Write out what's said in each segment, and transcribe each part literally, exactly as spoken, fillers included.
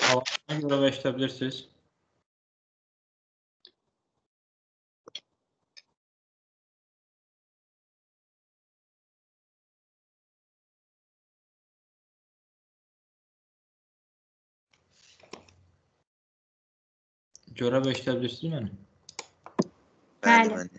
Alanına görə başlayabilirsiniz. Görə başlayabilirsiniz məni? Bəli, bəli.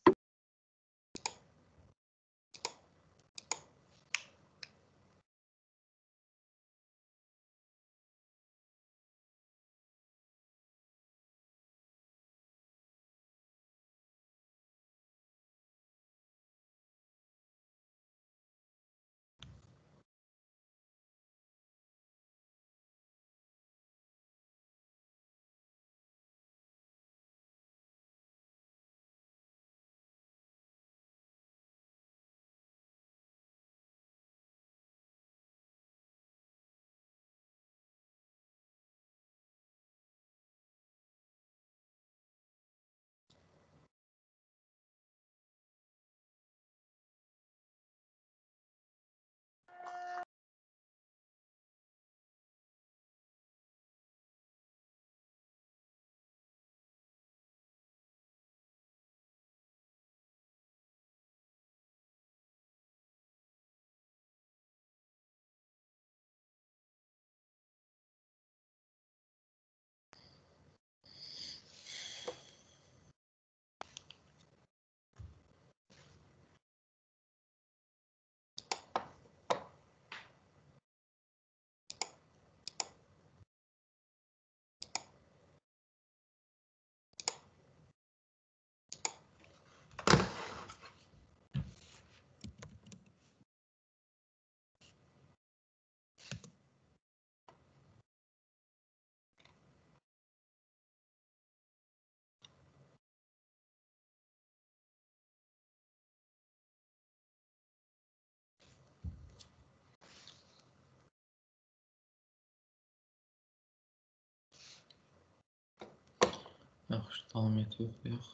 Yaxşı, daimiyyət yoxlayaq.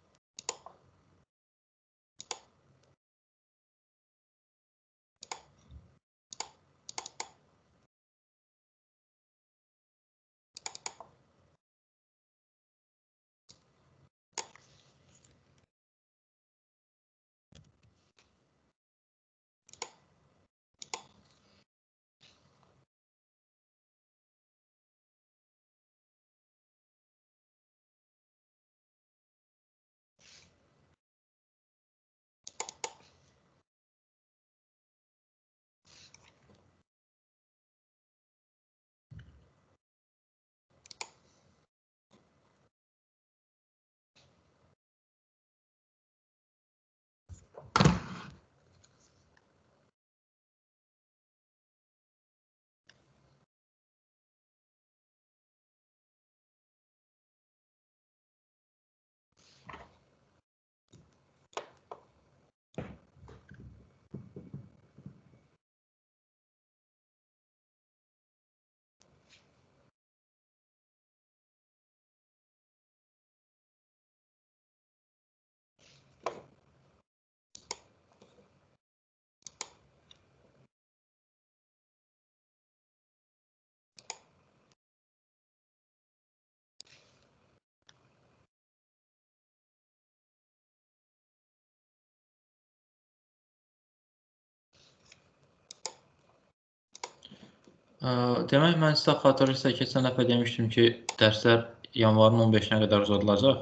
Demək, mən sizə xatırlayırsa, keçən dəfə demişdim ki, dərslər yanvarın on beşinə qədər uzadılacaq.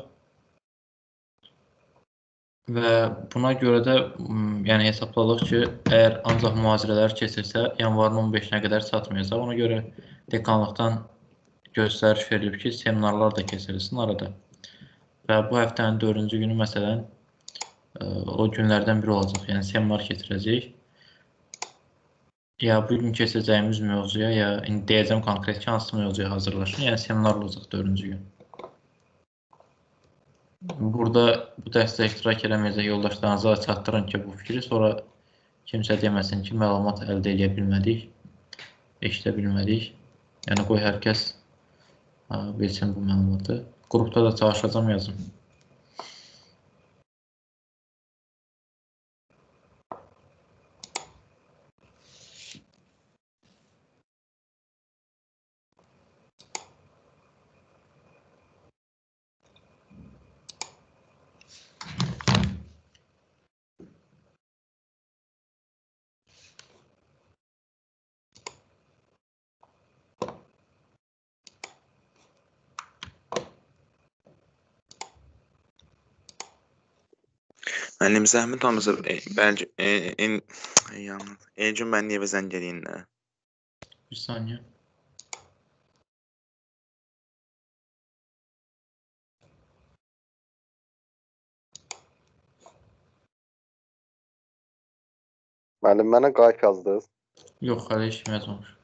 Və buna görə də yəni hesabladıq ki, əgər ancaq mühazirələr keçirsə, yanvarın on beşinə qədər çatmayacaq. Ona görə dekanlıqdan göstəriş verilib ki, seminarlar da keçirilsin arada. Və bu həftənin dördüncü günü məsələn o günlərdən biri olacaq. Yəni seminar keçirəcəyik. Ya bugün keçəcəyimiz mövzuya, ya indi deyəcəm konkret ki, hansı mövzuya hazırlaşın. Yəni seminar olacaq dördüncü gün. Burada bu dərsdə iştirak eləməyəcək yoldaşlarınıza çatdırın ki, bu fikri sonra kimsə deməsin ki, məlumat əldə edə bilmədik, eşidə bilmədik. Yəni qoy hər kəs bilsin bu məlumatı. Qrupda da çalışacağam, yazım. Müəllim zəhmət olmasa e, bəlkə e, en yalnız Elcun mən niyə zəng edeyim də? Bir saniye. Müəllim mənə qayıt yazdınız. Yok, hala işim yazmamış.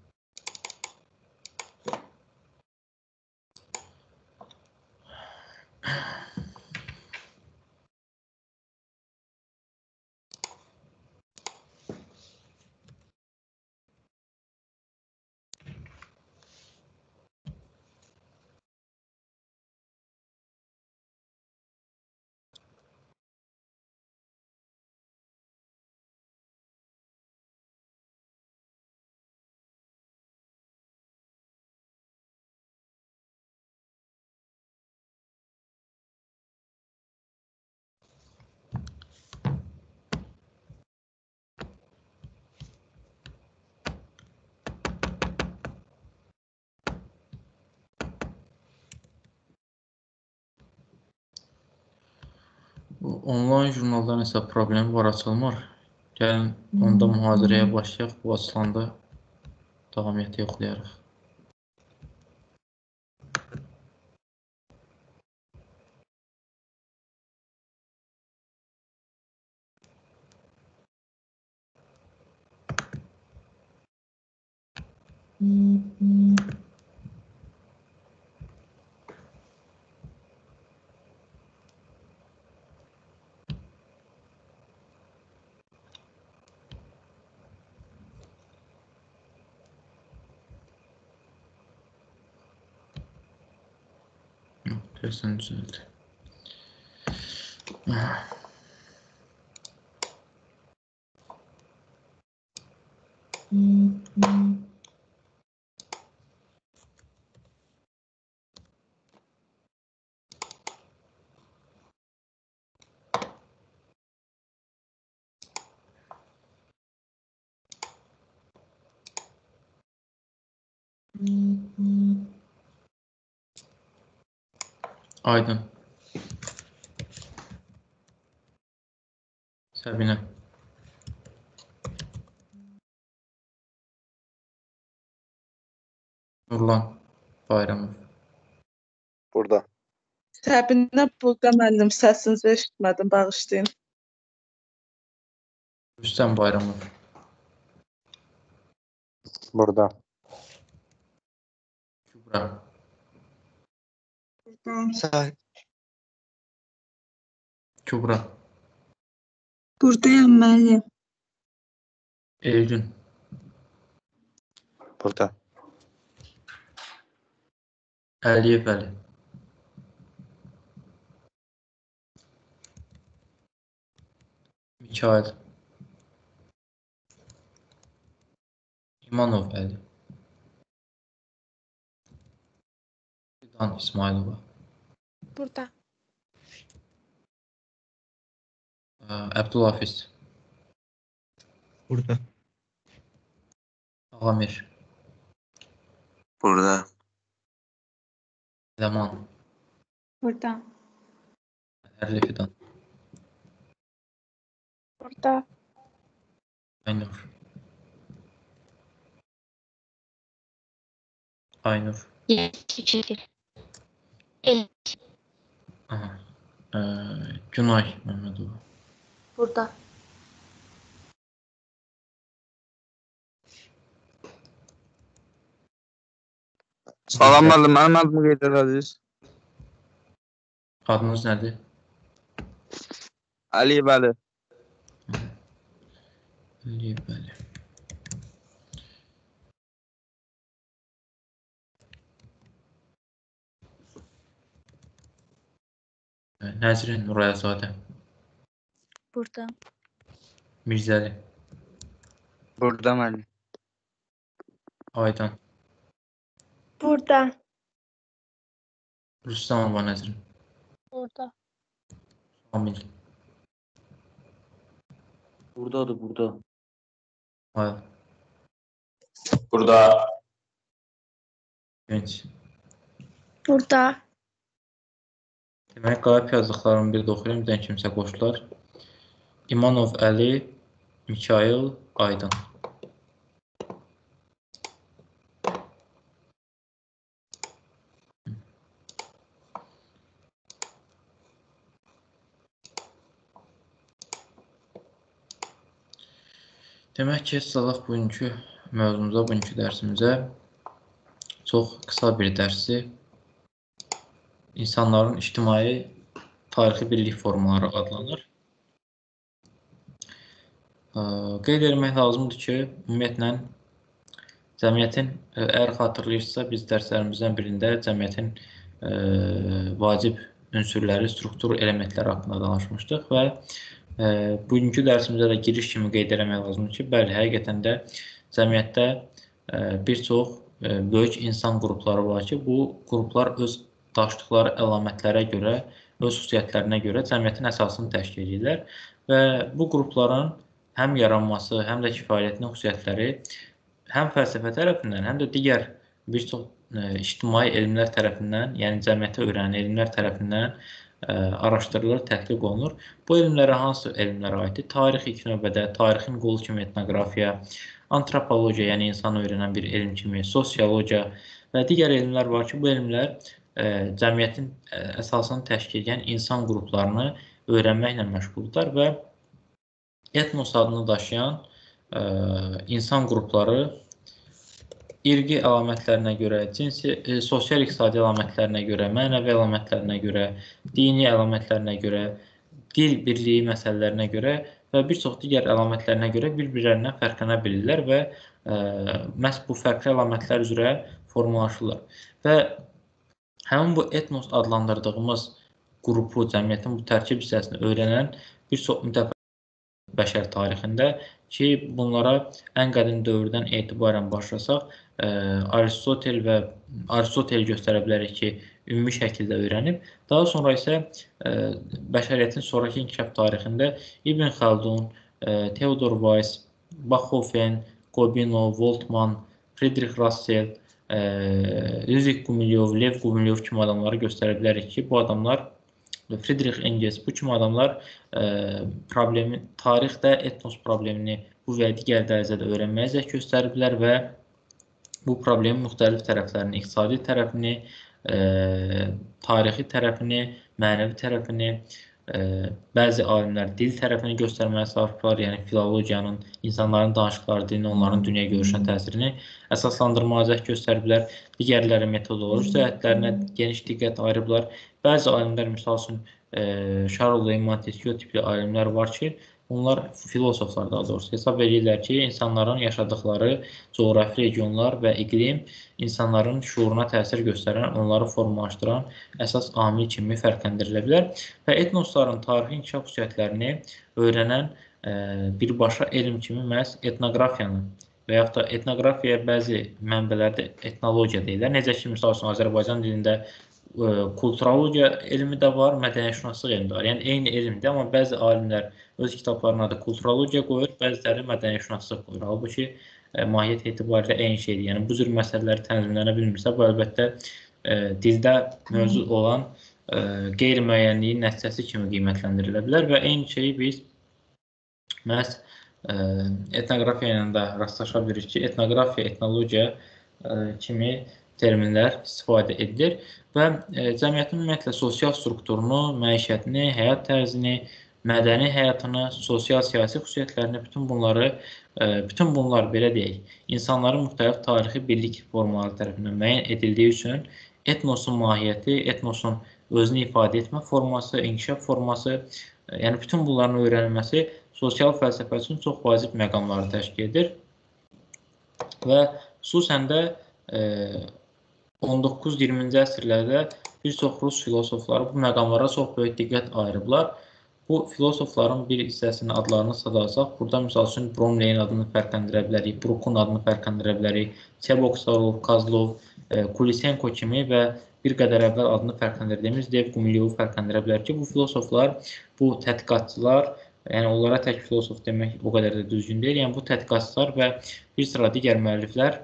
Bu online jurnalda nəsə problem var, açılmır. Gəlin onda mühazirəyə başlayaq. Bu açılanda davamiyyəti yoxlayarıq. Tersten düzəldi. Aydın. Səbinə. Nurlan Bayramov. Burada. Səbinə burada müəllim, səsinizi eşitmədim, bağışlayın. Rüstəm Bayramov. Burada. Kübra. Sahip. Kübra. Buradayım müəllim. Elgün. Burada. Əliyev Əli. Mikail. İmanov Əli. Fidan İsmailova. Burada. Əbdülhafiz. Burada. Ağamir. Burada. Ləman. Burada. Ərli Fidan. Burada. Aynur. Aynur. Yetişir. El. Aha. Ee, Günay Mehmetova. Burada. Salam müəllim, mənim adımı qeyd edədiniz. Adınız nədir? Əliyev Əli. Əliyev Əli. Nəzrin Nurayazadə. Burada. Mirzəli. Burada müəllim. Aydan. Burada. Rüstəmova Nəzrin. Burada. Amil. Buradadır, burada. Hayal. Burada. Genç. Burada. Demək, qayıb yazdıqlarımı bir də oxuyuram. Bir dənə kimsə qoşdular. İmanov Əli, Mikail Aydın. Demək ki, salaq bugünkü mövzumuza, bugünkü dərsimizə çox qısa bir dərsi insanların ictimai tarixi birlik formaları adlanır. Qeyd etmək lazımdır ki, ümumiyyətlə cəmiyyətin, əgər xatırlayırsınızsa, biz dərslərimizdən birində cəmiyyətin vacib ünsürləri, struktur elementləri haqqında danışmışdıq və bugünkü dərsimizdə də giriş kimi qeyd etmək lazımdır ki, bəli, həqiqətən də cəmiyyətdə bir çox böyük insan qrupları var ki, bu qruplar öz daşıdıqları əlamətlərə görə, öz xüsusiyyətlərinə görə cəmiyyətin əsasını təşkil edirlər və bu qrupların həm yaranması, həm də kifayətli xüsusiyyətləri həm fəlsəfə tərəfindən, həm də digər bir çox ictimai elmlər tərəfindən, yəni cəmiyyətə öyrənən elmlər tərəfindən araşdırılır, tətbiq olunur. Bu elmlərə hansı elmlərə aiddir? Tarix ilk növbədə, tarixin qolu kimi etnografiya, antropologiya, yəni insanı öyrənən bir elm kimi, sosiologiya və digər elmlər var ki, bu elmlər cəmiyyətin əsasını təşkil edən insan qruplarını öyrənməklə məşğuldurlar və etnos adını daşıyan insan qrupları irqi əlamətlərinə görə, cinsi, sosial-iqtisadi əlamətlərinə görə, mənəvi əlamətlərinə görə, dini əlamətlərinə görə, dil birliyi məsələlərinə görə və bir çox digər əlamətlərinə görə bir-birlərindən fərqlənə bilirlər və məhz bu fərqli əlamətlər üzrə formalaşırlar. Və həmin bu etnos adlandırdığımız qrupu, cəmiyyətin bu tərkib hissəsini öyrənən bir çox mütəfəkkir bəşər tarixində ki, bunlara ən qədim dövrdən etibarən başlasaq, Aristotel və Aristotel göstərə bilərik ki, ümumi şəkildə öyrənib. Daha sonra isə bəşəriyyətin sonraki inkişaf tarixində İbn Xaldun, Theodor Weiss, Bachofen, Gobino, Voltman, Friedrich Russell, Ludwig Gumilyov, Lev Gumilyov kimi adamları göstərə bilərik ki, bu adamlar Friedrich Engels, bu kimi adamlar problemi, tarixdə etnos problemini bu və digər dərəcədə öyrənməyə zəh göstəriblər və bu problemin müxtəlif tərəflərini, iqtisadi tərəfini, tarixi tərəfini, mənəvi tərəfini, bəzi alimlər dil tərəfini göstərməyə çalışıblar, yəni filologiyanın, insanların danışıqları dilini, onların dünya görüşünə təsirini əsaslandırmağa zəh göstəriblər. Digərləri metodoloji cəhətlərinə geniş diqqət ayırıblar. Bəzi alimlər, misal üçün, Charles Montesquieu tipli alimlər var ki, onlar filosoflar daha doğrusu hesab edirlər ki, insanların yaşadıkları coğrafi regionlar və iqlim insanların şuuruna təsir göstərən, onları formalaşdıran əsas amil kimi fərqləndirilə bilər və etnosların tarixi inkişaf xüsusiyyətlərini öyrənən birbaşa elm kimi məhz etnografiyanı və yaxud da etnografiya bəzi mənbələrdə etnologiya deyirlər. Necə ki, misal üçün, Azərbaycan dilində kulturologiya elmi də var, mədəniyyətşünaslıq elmi də var. Yəni, eyni elmdir, amma bəzi alimlər öz kitablarına da kulturologiya qoyur, bəziləri mədəniyyətşünaslıq qoyur. Halbuki, mahiyyət etibarilə eyni şeydir. Yəni, bu cür məsələləri tənzimlənə bilmirsə, bu əlbəttə dildə mövcud olan qeyri-müəyyənliyin nəticəsi kimi qiymətləndirilə bilər və eyni şeyi biz məhz etnografiya ilə də rastlaşa bilirik ki, etnografiya, etnologiya kimi terminlər istifadə edilir və cəmiyyətin ümumiyyətlə sosial strukturunu, məişətini, həyat tərzini, mədəni həyatını, sosial-siyasi xüsusiyyətlərini, bütün bunları, bütün bunlar belə deyək, insanların müxtəlif tarixi birlik formaları tərəfindən müəyyən edildiyi üçün etnosun mahiyyəti, etnosun özünü ifadə etmə forması, inkişaf forması, yəni bütün bunların öyrənilməsi sosial fəlsəfə üçün çox vacib məqamları təşkil edir və xüsusən də on doqquz iyirminci əsrlərdə bir çox rus filosofları bu məqamlara çox böyük diqqət ayırıblar. Bu filosofların bir hissəsinin adlarını sadalsaq, burada misal üçün Bromley'in adını fərqləndirə bilərik, Brukun adını fərqləndirə bilərik, Çeboksarov, Kazlov, Kulisenko kimi və bir qədər əvvəl adını fərqləndirdiyimiz Lev Gumilyovu fərqləndirə bilər ki, bu filosoflar, bu tədqiqatçılar, yəni onlara tək filosof demək o qədər də düzgün deyil, yəni bu tədqiqatçılar və bir sıra digər müəlliflər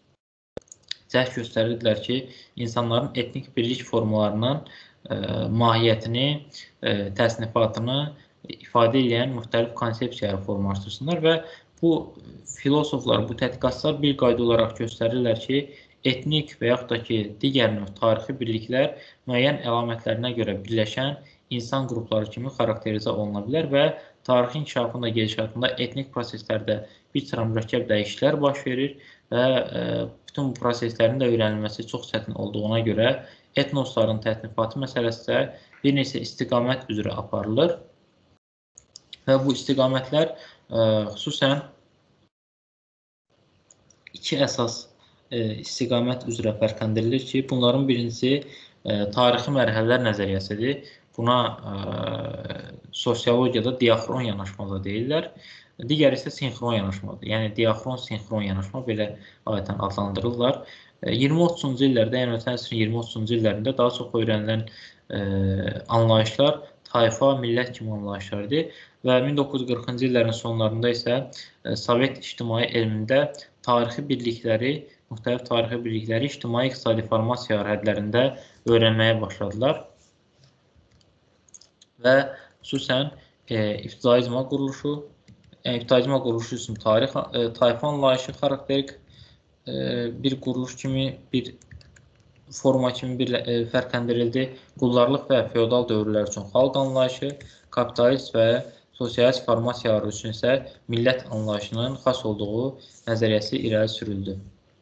cəhd göstərirdilər ki, insanların etnik birlik formalarının mahiyyətini, təsnifatını ifadə edən müxtəlif konsepsiyaları formalaşdırsınlar və bu filosoflar, bu tədqiqatçılar bir qayda olaraq göstərirlər ki, etnik və yaxud da ki, digər növ tarixi birliklər müəyyən əlamətlərinə görə birləşən insan qrupları kimi xarakterizə oluna bilər və tarixin inkişafında, gedişatında etnik proseslərdə bir sıra mürəkkəb dəyişikliklər baş verir və e, bütün bu proseslərin də öyrənilməsi çox çətin olduğuna görə etnosların tətbiqatı məsələsi də bir neçə istiqamət üzrə aparılır və bu istiqamətlər e, xüsusən iki əsas e, istiqamət üzrə fərqləndirilir ki, bunların birincisi e, tarixi mərhələlər nəzəriyyəsidir. Buna e, sosiologiyada diaxron yanaşma deyirlər. Digəri isə sinxron yanaşmadır. Yəni diaxron, sinxron yanaşma belə adətən adlandırırlar. iyirmi otuzuncu illərdə, yəni ötən əsrin iyirmi otuzuncu illərində daha çox öyrənilən e, anlayışlar tayfa, millət kimi anlayışlardır və min doqquz yüz qırxıncı illərin sonlarında isə e, Sovet ictimai elmində tarixi birlikləri, müxtəlif tarixi birlikləri ictimai-iqtisadi formasiya hədlərində öyrənməyə başladılar və xüsusən e, ibtidaizma quruluşu, e, ibtidaizma quruluşu üçün tarix, e, tayfa anlayışı xarakterik e, bir quruluş kimi, bir forma kimi bir e, fərqləndirildi. Qullarlıq və feodal dövrlər üçün xalq anlayışı, kapitalist və sosialist formasiyalar üçün isə millət anlayışının xas olduğu nəzəriyyəsi irəli sürüldü.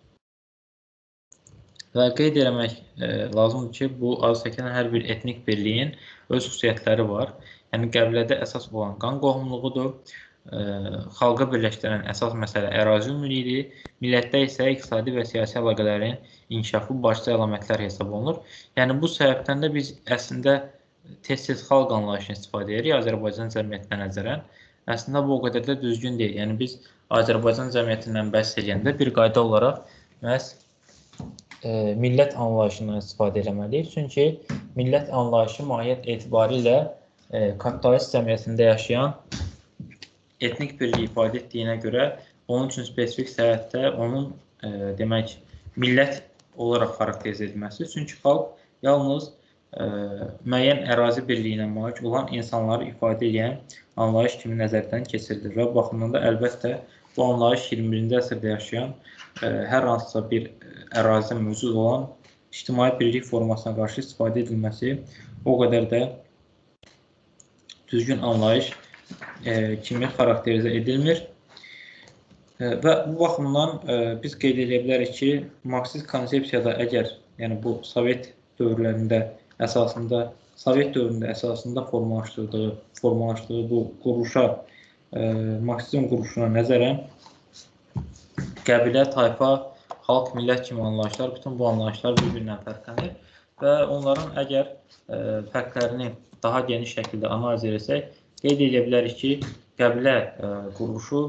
Və qeyd eləmək e, lazımdır ki, bu az çəkilən hər bir etnik birliyin öz xüsusiyyətləri var. Yəni, qəbilədə əsas olan qan qohumluğudur, e, xalqa birləşdirən əsas məsələ ərazi ümumiyyətidir, millətdə isə iqtisadi və siyasi əlaqələrin inkişafı başlıca əlamətlər hesab olunur. Yəni, bu səbəbdən də biz əslində tez-tez xalq anlayışını istifadə edirik Azərbaycan cəmiyyətinə nəzərən. Əslində, bu o qədər də düzgün deyil. Yəni, biz Azərbaycan cəmiyyətindən bəhs edəndə bir qayda olaraq məhz e, millət anlayışından istifadə etməliyik. Çünki millət anlayışı mahiyyət etibarilə e, kapitalist cəmiyyətində yaşayan etnik birliyi ifadə etdiyinə görə onun üçün spesifik səhətdə onun e, demək millət olaraq xarakterizə edilməsi. Çünki xalq yalnız e, müəyyən ərazi birliyinə malik olan insanları ifadə edən anlayış kimi nəzərdən keçirilir və baxımdan da əlbəttə bu anlayış iyirmi birinci əsrdə yaşayan e, hər hansısa bir ərazidə mövcud olan ictimai birlik formasına qarşı istifadə edilməsi o qədər də düzgün anlayış e, kimi xarakterizə edilmir. E, və bu baxımdan e, biz qeyd edə bilərik ki, Marksist konsepsiyada əgər yəni bu Sovet dövrlərində əsasında Sovet dövründə əsasında formalaşdırdığı, formalaşdığı bu quruluşa, e, Marksizm quruluşuna nəzərən qəbilə, tayfa, xalq, millət kimi anlayışlar, bütün bu anlayışlar bir-birindən fərqlənir və onların əgər e, fərqlərini daha geniş şəkildə analiz etsək, qeyd edə bilərik ki, qəbilə e, quruluşu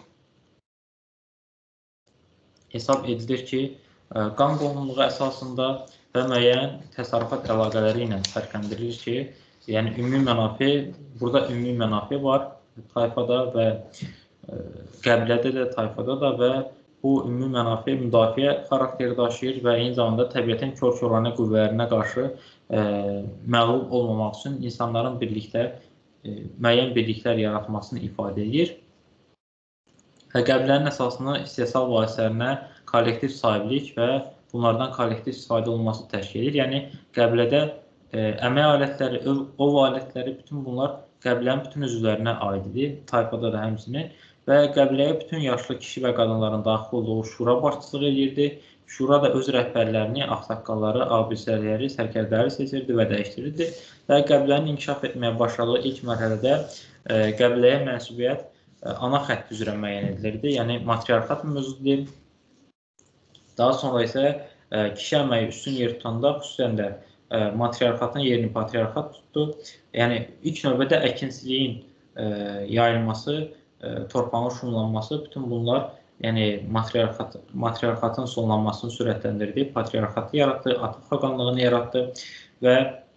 hesab edilir ki, e, qan qohumluğu əsasında və müəyyən təsərrüfat əlaqələri ilə fərqləndirilir ki, yəni ümumi mənafe, burada ümumi mənafe var tayfada və e, qəbilədə də, tayfada da və bu ümumi mənafe müdafiə xarakteri daşıyır və eyni zamanda təbiətin kör-körənə qüvvələrinə qarşı e, məğlub olmamaq üçün insanların birlikdə e, müəyyən birliklər yaratmasını ifadə edir. Və qəbilənin əsasını istehsal vasitələrinə kollektiv sahiblik və bunlardan kollektiv istifadə olunması təşkil edir. Yəni, qəbilədə e, əmək alətləri, ov alətləri, bütün bunlar qəbilənin bütün üzvlərinə aiddir, tayfada da həmçinin. Və qəbiləyə bütün yaşlı kişi və qadınların daxil olduğu şura başçılıq edirdi. Şura da öz rəhbərlərini, ağsaqqalları, abisələri, sərkərdələri seçirdi və dəyişdirirdi. Və qəbilənin inkişaf etməyə başladığı ilk mərhələdə e, qəbiləyə mənsubiyyət e, ana xətt üzrə müəyyən edilirdi. Yəni, matriarxat mövzudur. Daha sonra isə e, kişi əməyi üstün yer tutanda, xüsusən də e, matriarxatın yerini patriarxat tutdu. Yəni, ilk növbədə əkinçiliyin e, yayılması, torpağın şumlanması, bütün bunlar yəni matriarxat, matriarxatın sonlanmasını sürətləndirdi, patriarxatı yaratdı, ata xaqanlığını yaratdı və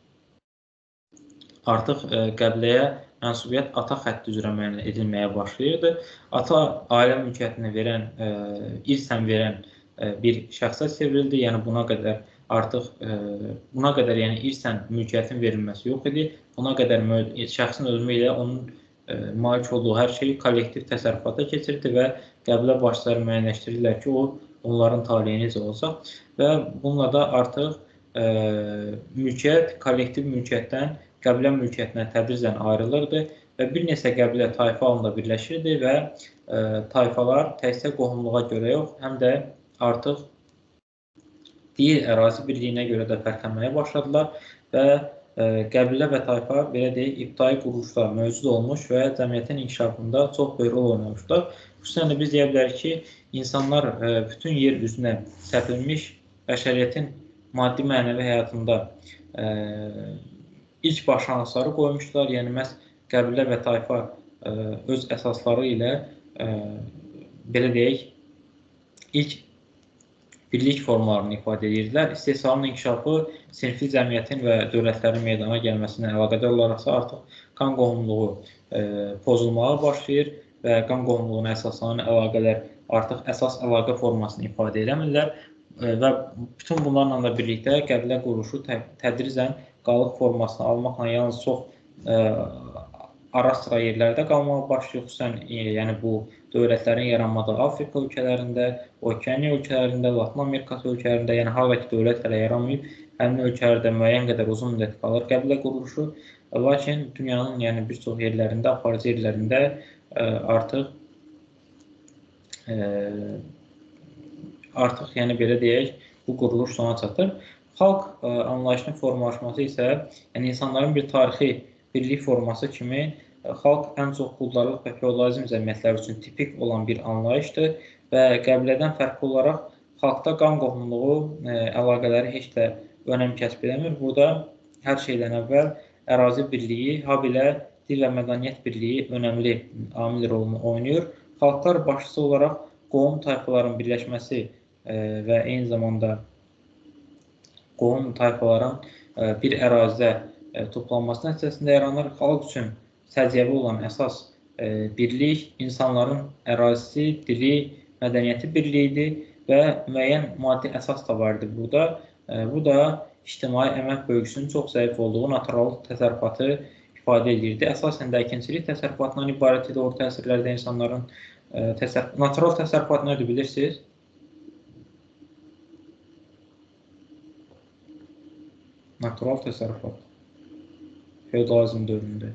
artıq e, qəbiləyə mənsubiyyət ata xətti üzrə müəyyən edilməyə başlayırdı. Ata ailə mülkiyyətini verən, e, irsən verən e, bir şəxsə çevrildi, yəni buna qədər artıq e, buna qədər yəni irsən mülkiyyətin verilməsi yox idi. Buna qədər şəxsin ölümü ilə onun e, malik olduğu hər şey kollektiv təsərrüfata keçirdi və qəbilə başçıları müəyyənləşdirdilər ki, o onların taleyi necə olacaq və bununla da artıq e, mülkiyyət kollektiv mülkiyyətdən qəbilə mülkiyyətinə tədricən ayrılırdı və bir neçə qəbilə tayfa halında birləşirdi və e, tayfalar təkcə qohumluğa görə yox, həm də artıq digər ərazi birliyinə görə də fərqlənməyə başladılar və e, qəbilə və tayfa belə deyək, ibtidai quruluşda mövcud olmuş və cəmiyyətin inkişafında çox böyük rol oynamışlar. Xüsusən də biz deyə bilərik ki, insanlar e, bütün yer üzünə səpilmiş bəşəriyyətin maddi mənəvi həyatında e, ilk başlanğıcları qoymuşlar. Yəni məhz qəbilə və tayfa e, öz əsasları ilə e, belə deyək, ilk birlik formlarını ifadə edirdilər. İstehsalın inkişafı sinfi cəmiyyətin və dövlətlərin meydana gəlməsinə əlaqədar olaraqsa artıq qan qohumluğu e, pozulmağa başlayır və qan qohumluğuna əsaslanan əlaqələr artıq əsas əlaqə formasını ifadə edəmirlər e, və bütün bunlarla da birlikdə qəbilə quruluşu tə tədricən qalıq formasını almaqla yalnız çox e, ara sıra yerlərdə qalmağa başlayır. Xüsusən e, yəni bu dövlətlərin yaranmadığı Afrika ölkələrində, Okeaniya ölkələrində, Latin Amerikası ölkələrində, yəni hardakı dövlət hələ yaranmayıb, həmin ölkələrdə müəyyən qədər uzun müddət qalır qəbilə quruluşu. Lakin dünyanın yəni bir çox yerlərində, aparıcı yerlərində e, artıq e, artıq yəni belə deyək, bu quruluş sona çatır. Xalq e, anlayışının formalaşması isə yəni insanların bir tarixi birlik forması kimi xalq ən çox quldarlıq və feodalizm cəmiyyətləri üçün tipik olan bir anlayışdır və qəbilədən fərqli olaraq xalqda qan qohumluğu ə, əlaqələri heç də önəm kəsb edəmir. Burada hər şeydən əvvəl ərazi birliyi, habelə dil və mədəniyyət birliyi önəmli amil rolunu oynayır. Xalqlar başçısı olaraq qohum tayfaların birləşməsi ə, və eyni zamanda qohum tayfaların ə, bir ərazidə toplanması nəticəsində yaranır. Xalq üçün səciyyəvi olan əsas e, birlik insanların ərazisi, dili, mədəniyyəti birliyidir və müəyyən maddi əsas da vardır burada. E, bu da ictimai əmək bölgüsünün çox zəif olduğu natural təsərrüfatı ifadə edirdi. Əsasən də əkinçilik təsərrüfatından ibarət idi orta əsrlərdə insanların e, təsərrüf natural təsərrüfat nədir bilirsiniz? Natural təsərrüfat. Feodalizm dövründə.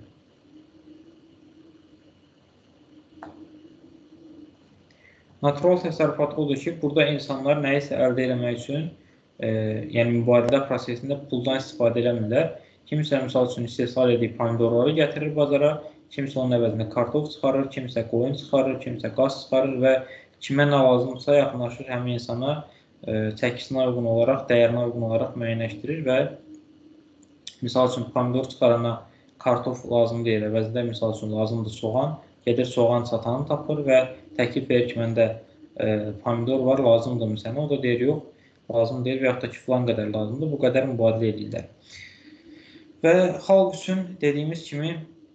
Natural təsərrüfat odur ki, burada insanlar nəyisə əldə etmək üçün, e, yəni mübadilə prosesində puldan istifadə eləmirlər. Kimsə, misal üçün, istehsal edib pomidorları gətirir bazara, kimsə onun əvəzində kartof çıxarır, kimsə qoyun çıxarır, kimsə qaz çıxarır və kimə nə lazımsa yaxınlaşır həmin insana e, çəkisinə uyğun olaraq, dəyərinə uyğun olaraq müəyyənləşdirir və misal üçün, pomidor çıxarana kartof lazım deyil, əvəzində misal üçün lazımdır soğan, gedir soğan satanı tapır və təklif verir ki, məndə e, pomidor var, lazımdır mı sənə? O da deyir, yox, lazım deyil və yaxud da ki, filan qədər lazımdır, bu qədər mübadilə edirlər. Və xalq üçün dediyimiz kimi,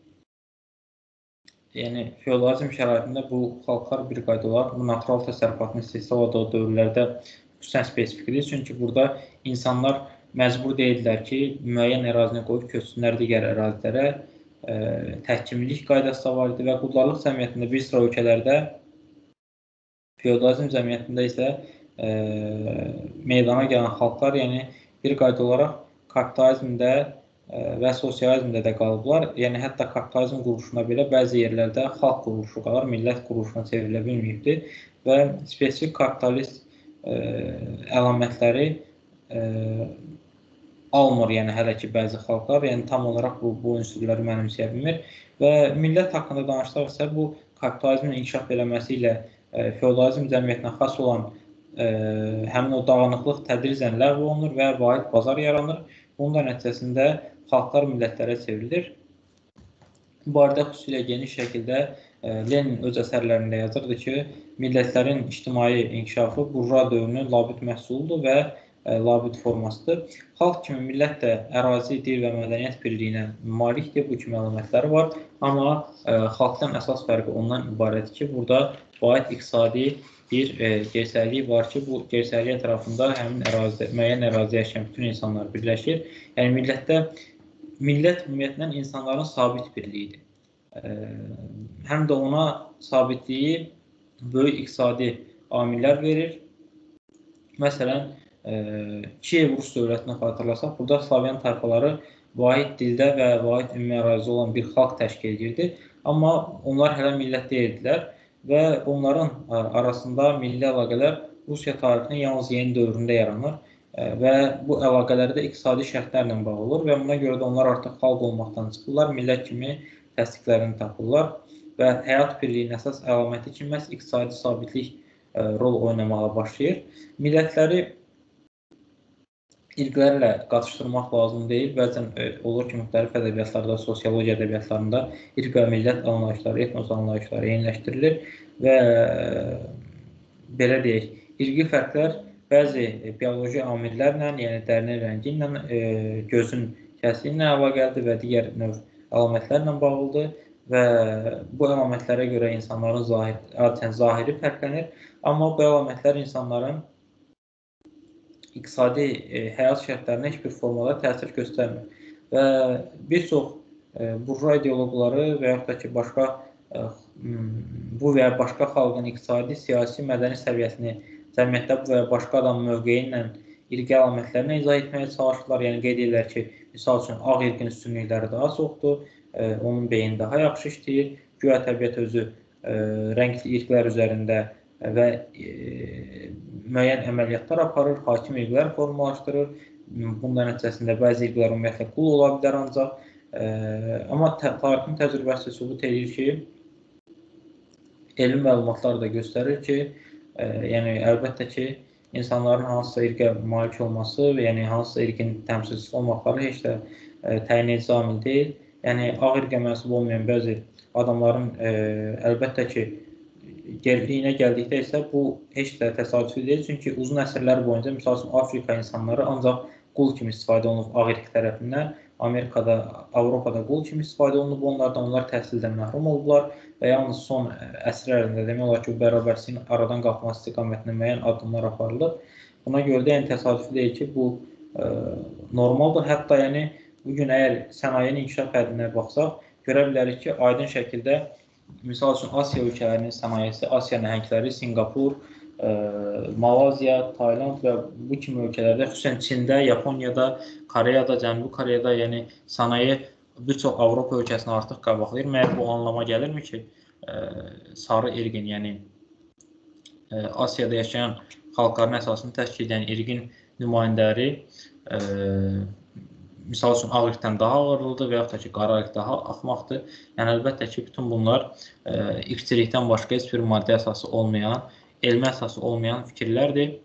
yəni feodalizm şəraitində bu xalqlar bir qayda olaraq bu natural təsərrüfatın istehsal olduğu dövrlərdə xüsusən spesifikdir. Çünki burada insanlar məcbur deyildilər ki, müəyyən ərazinə qoyub köçsünlər digər ərazilərə. E, təhkimlik qaydası da var idi və quldarlıq cəmiyyətində bir sıra ölkələrdə, feodalizm cəmiyyətində isə e, meydana gələn xalqlar, yəni bir qayda olaraq kapitalizmdə e, və sosializmdə də qalıblar. Yəni hətta kapitalizm quruluşuna belə bəzi yerlərdə xalq quruluşu qalır, millət quruluşuna çevrilə bilməyibdir və spesifik kapitalist e, əlamətləri e, almır, yəni hələ ki bəzi xalqlar, yəni tam olaraq bu, bu ünsürləri mənimsəyə bilmir və millət haqqında danışdıqsa bu kapitalizmin inkişaf eləməsi ilə e, feodalizm cəmiyyətinə xas olan e, həmin o dağınıqlıq tədricən ləğv olunur və vahid bazar yaranır. Bunun da nəticəsində xalqlar millətlərə çevrilir. Bu barədə xüsusilə geniş şəkildə e, Lenin öz əsərlərində yazırdı ki, millətlərin ictimai inkişafı burjua dövrünün labüd məhsuludur və labüd formasıdır. Xalq kimi millət də ərazi, dil və mədəniyyət birliyinə malikdir, bu kimi əlamətləri var. Amma ə, xalqdan əsas fərqi ondan ibarətdir ki, burada vahid iqtisadi bir e, gerçəklik var ki, bu gerçəklik ətrafında həmin ərazidə, müəyyən ərazidə yaşayan bütün insanlar birləşir. Yəni millətdə, millət ümumiyyətlə insanların sabit birliyidir. E, həm də ona sabitliyi böyük iqtisadi amillər verir. Məsələn, e, Kiyev Rus dövlətini xatırlasaq, burada Slavyan tayfaları vahid dildə və vahid ümumi ərazisi olan bir xalq təşkil edirdi. Amma onlar hələ millət deyildilər və onların arasında milli əlaqələr Rusiya tarixinin yalnız yeni dövründə yaranır və bu əlaqələrdə iqtisadi şərtlərlə bağlı olur və buna görə də onlar artıq xalq olmaqdan çıxırlar, millət kimi təsdiqlərini tapırlar və həyat birliyinin əsas əlaməti kimi məhz iqtisadi sabitlik rol oynamağa başlayır. Millətləri irqlərlə qatışdırmaq lazım deyil. Bəzən olur ki, müxtəlif ədəbiyyatlarda, sosiologiya ədəbiyyatlarında irq və millət anlayışları, etnos anlayışları eyniləşdirilir və belə deyək, irqi fərqlər bəzi bioloji amillərlə, yəni dərinin rəngi ilə, gözün kəsiyi ilə əlaqəlidir və digər növ əlamətlərlə bağlıdır və bu əlamətlərə görə insanların zahir, adətən zahiri fərqlənir, amma bu əlamətlər insanların iqtisadi e, həyat şərtlərinə heç bir formada təsir göstərmir. Və bir çox e, burjua ideoloqları və yaxud da ki, başqa e, bu və ya başqa xalqın iqtisadi, siyasi, mədəni səviyyəsini cəmiyyətdə bu və ya başqa adam mövqeyi ilə irqi əlamətlərini izah etməyə çalışırlar. Yəni qeyd edirlər ki, misal üçün, ağ irqin üstünlükləri daha çoxdur, e, onun beyni daha yaxşı işləyir, güya təbiət özü e, rəngli irqlər üzərində və e, müəyyən əməliyyatlar aparır, hakim irqlər formalaşdırır. Bundan nəticəsində bəzi irqlər ümumiyyətlə qul ola bilər ancaq. E, amma tarixin təcrübəsi sübut edir ki, elmi məlumatlar da göstərir ki, e, yəni əlbəttə ki, insanların hansısa irqə malik olması və yəni hansısa irqin təmsilçisi olmaqları heç də e, təyin edici amil deyil. Yəni ağ irqə mənsub olmayan bəzi adamların e, əlbəttə ki, gerliyinə gəldikdə isə bu heç də təsadüfi deyil. Çünki uzun əsrlər boyunca, misal üçün, Afrika insanları ancaq qul kimi istifadə olunub ağ irq tərəfindən, Amerikada, Avropada qul kimi istifadə olunub onlardan, onlar təhsildən məhrum oldular və yalnız son əsrlərində demək olar ki, bu bərabərsizliyin aradan qalxması istiqamətində müəyyən addımlar aparılır. Buna görə də yəni, təsadüfi deyil ki, bu e, normaldır. Hətta yəni, bugün əgər sənayenin inkişaf həddindən baxsaq, görə bilərik ki, aydın şəkildə misal üçün, Asiya ölkələrinin sənayesi, Asiya nəhəngləri, Singapur, e, Malayziya, Tayland və bu kimi ölkələrdə, xüsusən Çində, Yaponiyada, Koreyada, Cənubi Koreyada, yəni sənaye bir çox Avropa ölkəsini artıq qabaqlayır. Məyər bu anlama gəlirmi ki, e, sarı irqin, yəni e, Asiyada yaşayan xalqların əsasını təşkil edən irqin nümayəndələri e, misal üçün, ağ irqdən daha ağırlıdır və yaxud da ki, qara irq daha axmaqdır. Yəni, əlbəttə ki, bütün bunlar e, irqçilikdən başqa heç bir maddi əsası olmayan, elmi əsası olmayan fikirlərdir.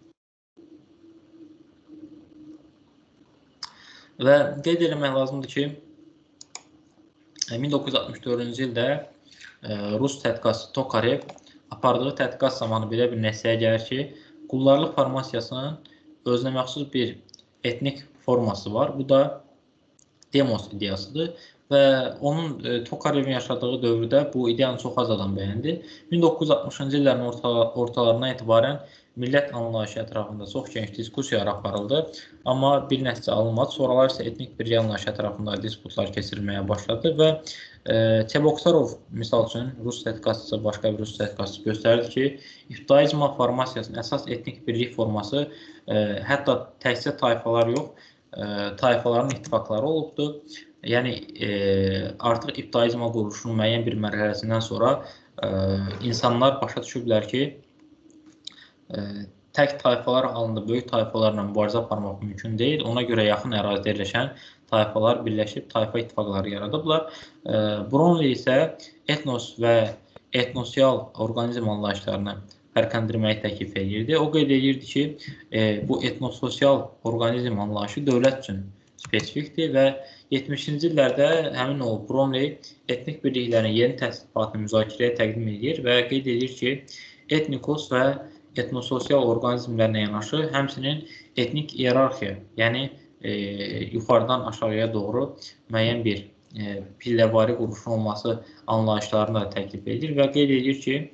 Və qeyd eləmək lazımdır ki, min doqquz yüz altmış dördüncü ildə e, Rus tədqiqatçısı Tokarev apardığı tədqiqat zamanı belə bir nəticəyə gəlir ki, qullarlıq formasiyasının özünə məxsus bir etnik forması var. Bu da demos ideyasıdır və onun e, Tokarevin yaşadığı dövrdə bu ideyanı çox az adam bəyəndi. min doqquz yüz altmışıncı illərin orta, ortalarına etibarən millət anlayışı ətrafında çox geniş diskusiyalar aparıldı, amma bir nəticə alınmadı. Sonralar isə etnik birlik anlayışı ətrafında disputlar keçirilməyə başladı və e, Cheboksarov, misal üçün, Rus tədqiqatçısı, başqa bir Rus tədqiqatçısı göstərdi ki, İbdaizma formasiyasının əsas etnik birlik forması e, hətta təkcə tayfalar yox, e, tayfaların ittifaqları olubdur. Yəni, e, artıq İbdaizma quruluşunun müəyyən bir mərhələsindən sonra e, insanlar başa düşüblər ki, e, tək tayfalar halında böyük tayfalarla mübarizə aparmaq mümkün deyil. Ona görə yaxın ərazidə yerləşən tayfalar birləşib tayfa ittifaqları yaradıblar. E, Bromley isə etnos və etnosial orqanizm anlayışlarını fərqləndirməyi təklif edirdi. O qeyd edirdi ki, e, bu etnososial orqanizm anlayışı dövlət üçün spesifikdir və yetmişinci illərdə həmin o Bromley etnik birliklərin yeni təsnifatını müzakirəyə təqdim edir və qeyd edir ki, etnikos və etnososial orqanizmlərlə yanaşı, həmçinin etnik iyerarxiya, yəni e, yuxarıdan aşağıya doğru müəyyən bir e, pilləvari quruluşun olması anlayışlarını da təklif edir və qeyd edir ki,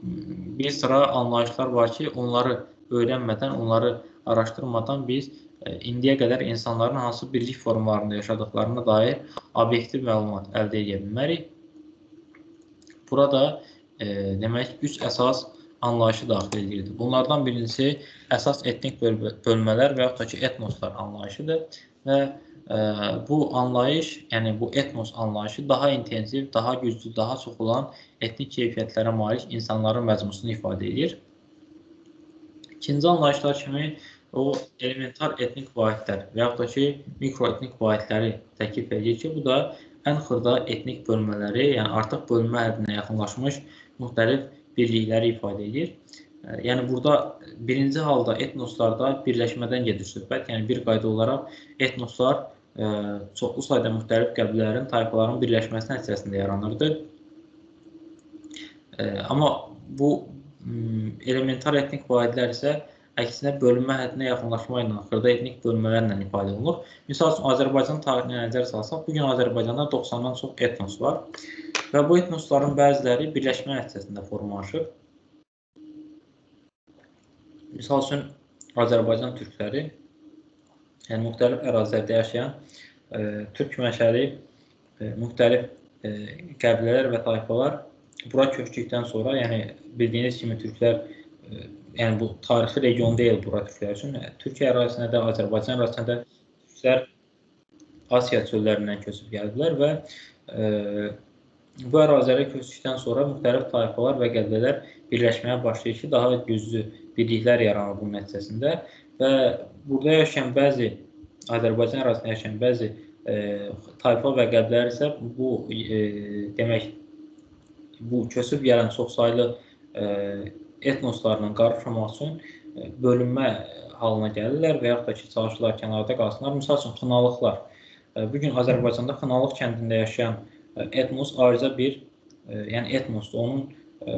bir sıra anlayışlar var ki, onları öyrənmədən, onları araşdırmadan biz e, indiyə qədər insanların hansı birlik formlarında yaşadıklarına dair obyektiv məlumat əldə edə bilmərik. Burada e, demək, üç əsas anlayışı daxil edirdi. Bunlardan birincisi əsas etnik bölmələr və yaxud da ki, etnoslar anlayışıdır və e, bu anlayış, yəni bu etnos anlayışı daha intensiv, daha güclü, daha çox olan etnik keyfiyyətlərə malik insanların məcmusunu ifadə edir. İkinci anlayışlar kimi o elementar etnik vahidlər və yaxud da ki, mikroetnik vahidləri təklif edir ki, bu da ən xırda etnik bölmələri, yəni artıq bölmə həddinə yaxınlaşmış müxtəlif birlikləri ifadə edir. Yəni, burada birinci halda etnoslarda birləşmədən gedir söhbət. Yəni, bir qayda olaraq etnoslar e, çoxlu sayda müxtəlif qəbilələrin, tayfaların birləşməsi nəticəsində yaranırdı. E, amma bu elementar etnik vahidlər isə əksinə bölünmə həddinə yaxınlaşmayla, xırda etnik bölmələrlə ifadə olunur. Misal üçün, Azərbaycan tarixinə nəzər salsaq, bugün Azərbaycanda doxsandan çox etnos var və bu etnosların bəziləri birləşmə nəticəsində formalaşır. Misal üçün, Azərbaycan türkləri, yəni müxtəlif ərazilərdə yaşayan e, türk mənşəli e, müxtəlif e, qəbilələr və tayfalar bura köçdükdən sonra, yəni bildiyiniz kimi türklər, e, yəni bu tarixi region deyil bura türklər üçün, Türkiyə ərazisində də, Azərbaycan ərazisində də türklər Asiya çöllərindən köçüb gəldilər və e, bu ərazilərə köçdükdən sonra müxtəlif tayfalar və qəbilələr birləşməyə başlayır ki, daha güclü birliklər yaranır bunun nəticəsində və burada yaşayan bəzi, Azərbaycan ərazisində yaşayan bəzi e, tayfa və qəbilələr isə bu, e, demək, bu köçüb gələn çoxsaylı e, etnoslarla qarışmamaq üçün e, bölünmə halına gəlirlər və yaxud da ki, çalışırlar kənarda qalsınlar. Misal üçün, xınalıqlar. E, bugün Azərbaycanda Xınalıq kəndində yaşayan e, etnos ayrıca bir, e, yəni etnosdur. Onun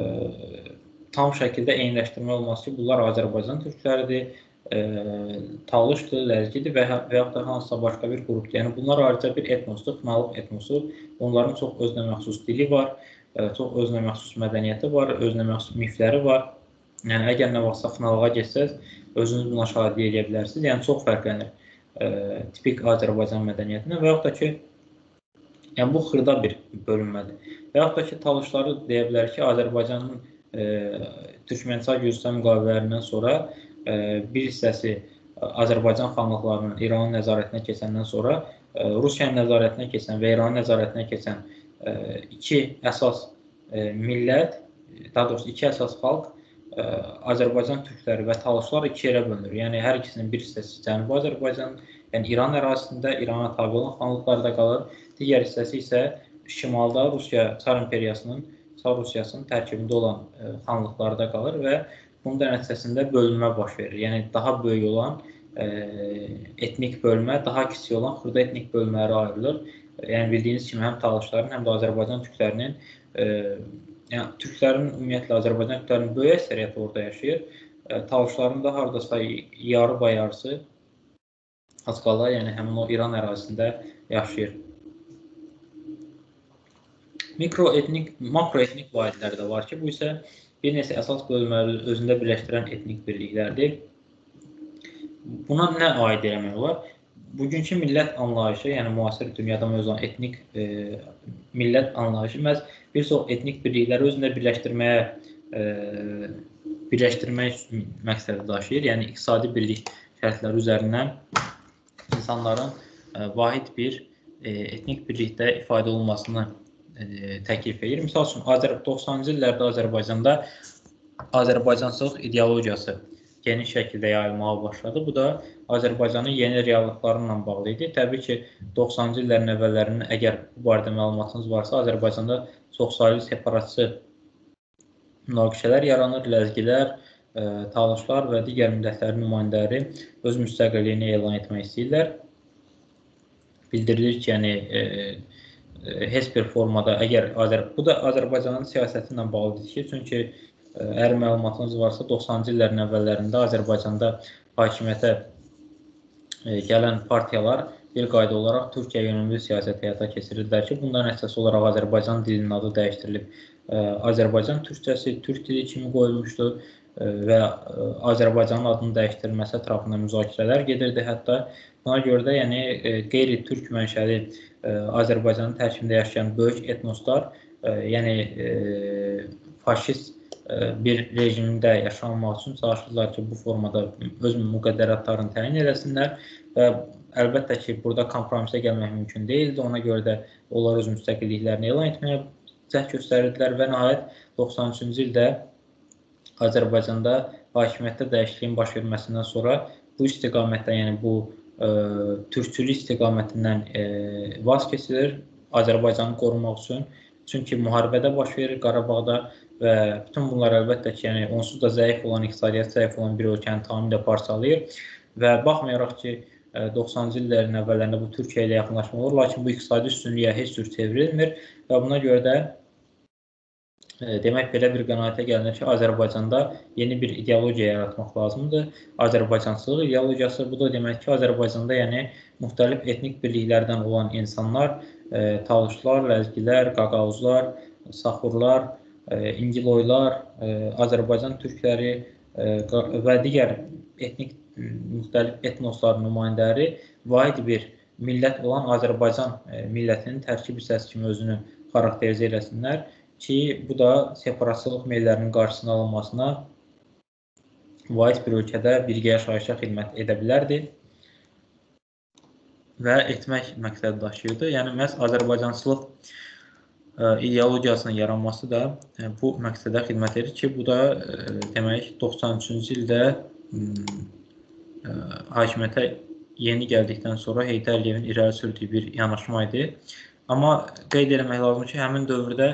e, tam şəkildə eyniləşdirmə olması ki, bunlar Azərbaycan türkləridir, e, Talışdır, Ləzgidir və, və yaxud da hansısa başqa bir qrupdur. Yəni, bunlar ayrıca bir etnosdur, Xınalıq etnosu. Onların çox özünə məxsus dili var, e, çox özünə məxsus mədəniyyəti var, özünə məxsus mifləri var. Yəni, əgər nə vaxtsa Xınalığa geçsəz, özünüz buna şahidlik edə bilərsiniz. Yəni, çox fərqlənir e, tipik Azərbaycan mədəniyyətindən və yaxud da ki, yəni, bu xırda bir bölünmədir. Və yaxud da ki, Talışları deyə bilər ki, Azərbaycanın E, Türkmənistan Gürcüstan müqavilələrindən sonra e, bir hissəsi Azərbaycan xanlıqlarının İranın nəzarətinə keçəndən sonra e, Rusiyanın nəzarətinə keçən və İranın nəzarətinə keçən e, iki əsas e, millət, daha doğrusu iki əsas xalq, e, Azərbaycan türkləri və Talışlar iki yerə bölünür. Yəni, hər ikisinin bir hissəsi Cənubi Azərbaycan, yəni İran ərazisində, İrana tabi olan xanlıqlarda qalır. Digər hissəsi isə şimalda Rusiya Çar İmperiyasının Çar Rusiyasının tərkibində olan e, xanlıqlarda qalır və bunun da nəticəsində bölünmə baş verir. Yəni, daha böyük olan e, etnik bölmə, daha kiçik olan xırda etnik bölmələrə ayrılır. Yəni, bildiyiniz kimi həm Talışların, həm də Azərbaycan türklərinin, e, yəni, türklərin, ümumiyyətlə, Azərbaycan türklərinin böyük əksəriyyəti orada yaşayır. E, Talışların da haradasa yarı bayarısı az qala, yəni həmin o İran ərazisində yaşayır. Mikroetnik, makroetnik vahidlər də var ki, bu isə bir neçə əsas bölmələri özündə birləşdirən etnik birliklərdir. Buna nə aid eləmək olar? Bugünkü millət anlayışı, yəni müasir dünyada mövcud olan etnik e, millət anlayışı məhz bir çox etnik birlikləri özündə birləşdirməyə e, birləşdirmək məqsədi daşıyır. Yəni iqtisadi birlik şərtləri üzərindən insanların e, vahid bir e, etnik birlikdə ifadə olunmasını təklif edir. Misal üçün, doxsanıncı illərdə Azərbaycanda Azərbaycançılıq ideologiyası geniş şəkildə yayılmağa başladı. Bu da Azərbaycanın yeni reallıqlarıyla bağlı idi. Təbii ki, doxsanıncı illərin əvvəllərinin əgər bu barədə məlumatınız varsa, Azərbaycanda çoxsaylı separatçı münaqişələr yaranır, ləzgilər, e, talışlar və digər millətlərin nümayəndələri öz müstəqilliyini elan etmək istəyirlər. Bildirilir ki, yəni e, heç bir formada, əgər Azər bu da Azərbaycanın siyasəti ilə bağlıdır ki, çünki əgər məlumatınız varsa, doxsanıncı illərin əvvəllərində Azərbaycanda hakimiyyətə gələn partiyalar bir qayda olaraq Türkiyə yönümlü siyasət həyata keçirirlər ki, bundan əsas olaraq Azərbaycan dilinin adı dəyişdirilib Azərbaycan türkçəsi, türk dili kimi qoyulmuşdu və Azərbaycanın adının dəyişdirilməsi ətrafında müzakirələr gedirdi. Hətta buna görə də yəni qeyri-türk mənşəli Azərbaycanın tərkibində yaşayan böyük etnoslar, yəni faşist bir rejimdə yaşanmaq üçün çalışırlar ki, bu formada öz müqəddəratlarını təyin eləsinlər və əlbəttə ki, burada kompromisə gəlmək mümkün deyildi. Ona görə də onlar öz müstəqilliklərini elan etməyə cəhd göstərirdilər və nəhayət doxsan üçüncü ildə Azərbaycanda hakimiyyətdə dəyişikliyin baş verməsindən sonra bu istiqamətdən, yəni bu türkçülük istiqamətindən vaz kesilir Azərbaycanı qorumaq üçün. Çünki müharibədə baş verir Qarabağda və bütün bunlar əlbəttə ki, yəni onsuz da zəif olan, iqtisadiyyat zəif olan bir ölkəni tamamilə parçalayır və baxmayaraq ki, doxsanıncı illərin əvvəllərində bu Türkiyə ilə yaxınlaşma olur, lakin bu iqtisadi üstünlüyə heç cür çevrilmir və buna görə də demək belə bir qənaətə gəlinir ki, Azərbaycanda yeni bir ideologiya yaratmaq lazımdır. Azərbaycançılıq ideologiyası, bu da demək ki, Azərbaycanda yəni müxtəlif etnik birliklərdən olan insanlar, Talışlar, Ləzgilər, Qaqavuzlar, Saxurlar, İngiloylar, Azərbaycan türkləri və digər etnik müxtəlif etnosların nümayəndələri vahid bir millət olan Azərbaycan millətinin tərkib hissəsi kimi özünü xarakterizə eləsinlər ki, bu da separatçılıq meyillərinin qarşısının alınmasına vahid bir ölkədə birgə yaşayışa xidmət edə bilərdi və etmək məqsədi daşıyırdı. Yəni, məhz Azərbaycançılıq ideologiyasının yaranması da bu məqsədə xidmət edir ki, bu da demək doxsan üçüncü ildə hakimiyyətə yeni gəldikdən sonra Heydər Əliyevin irəli sürdüyü bir yanaşma idi. Amma qeyd etmək lazımdır ki, həmin dövrdə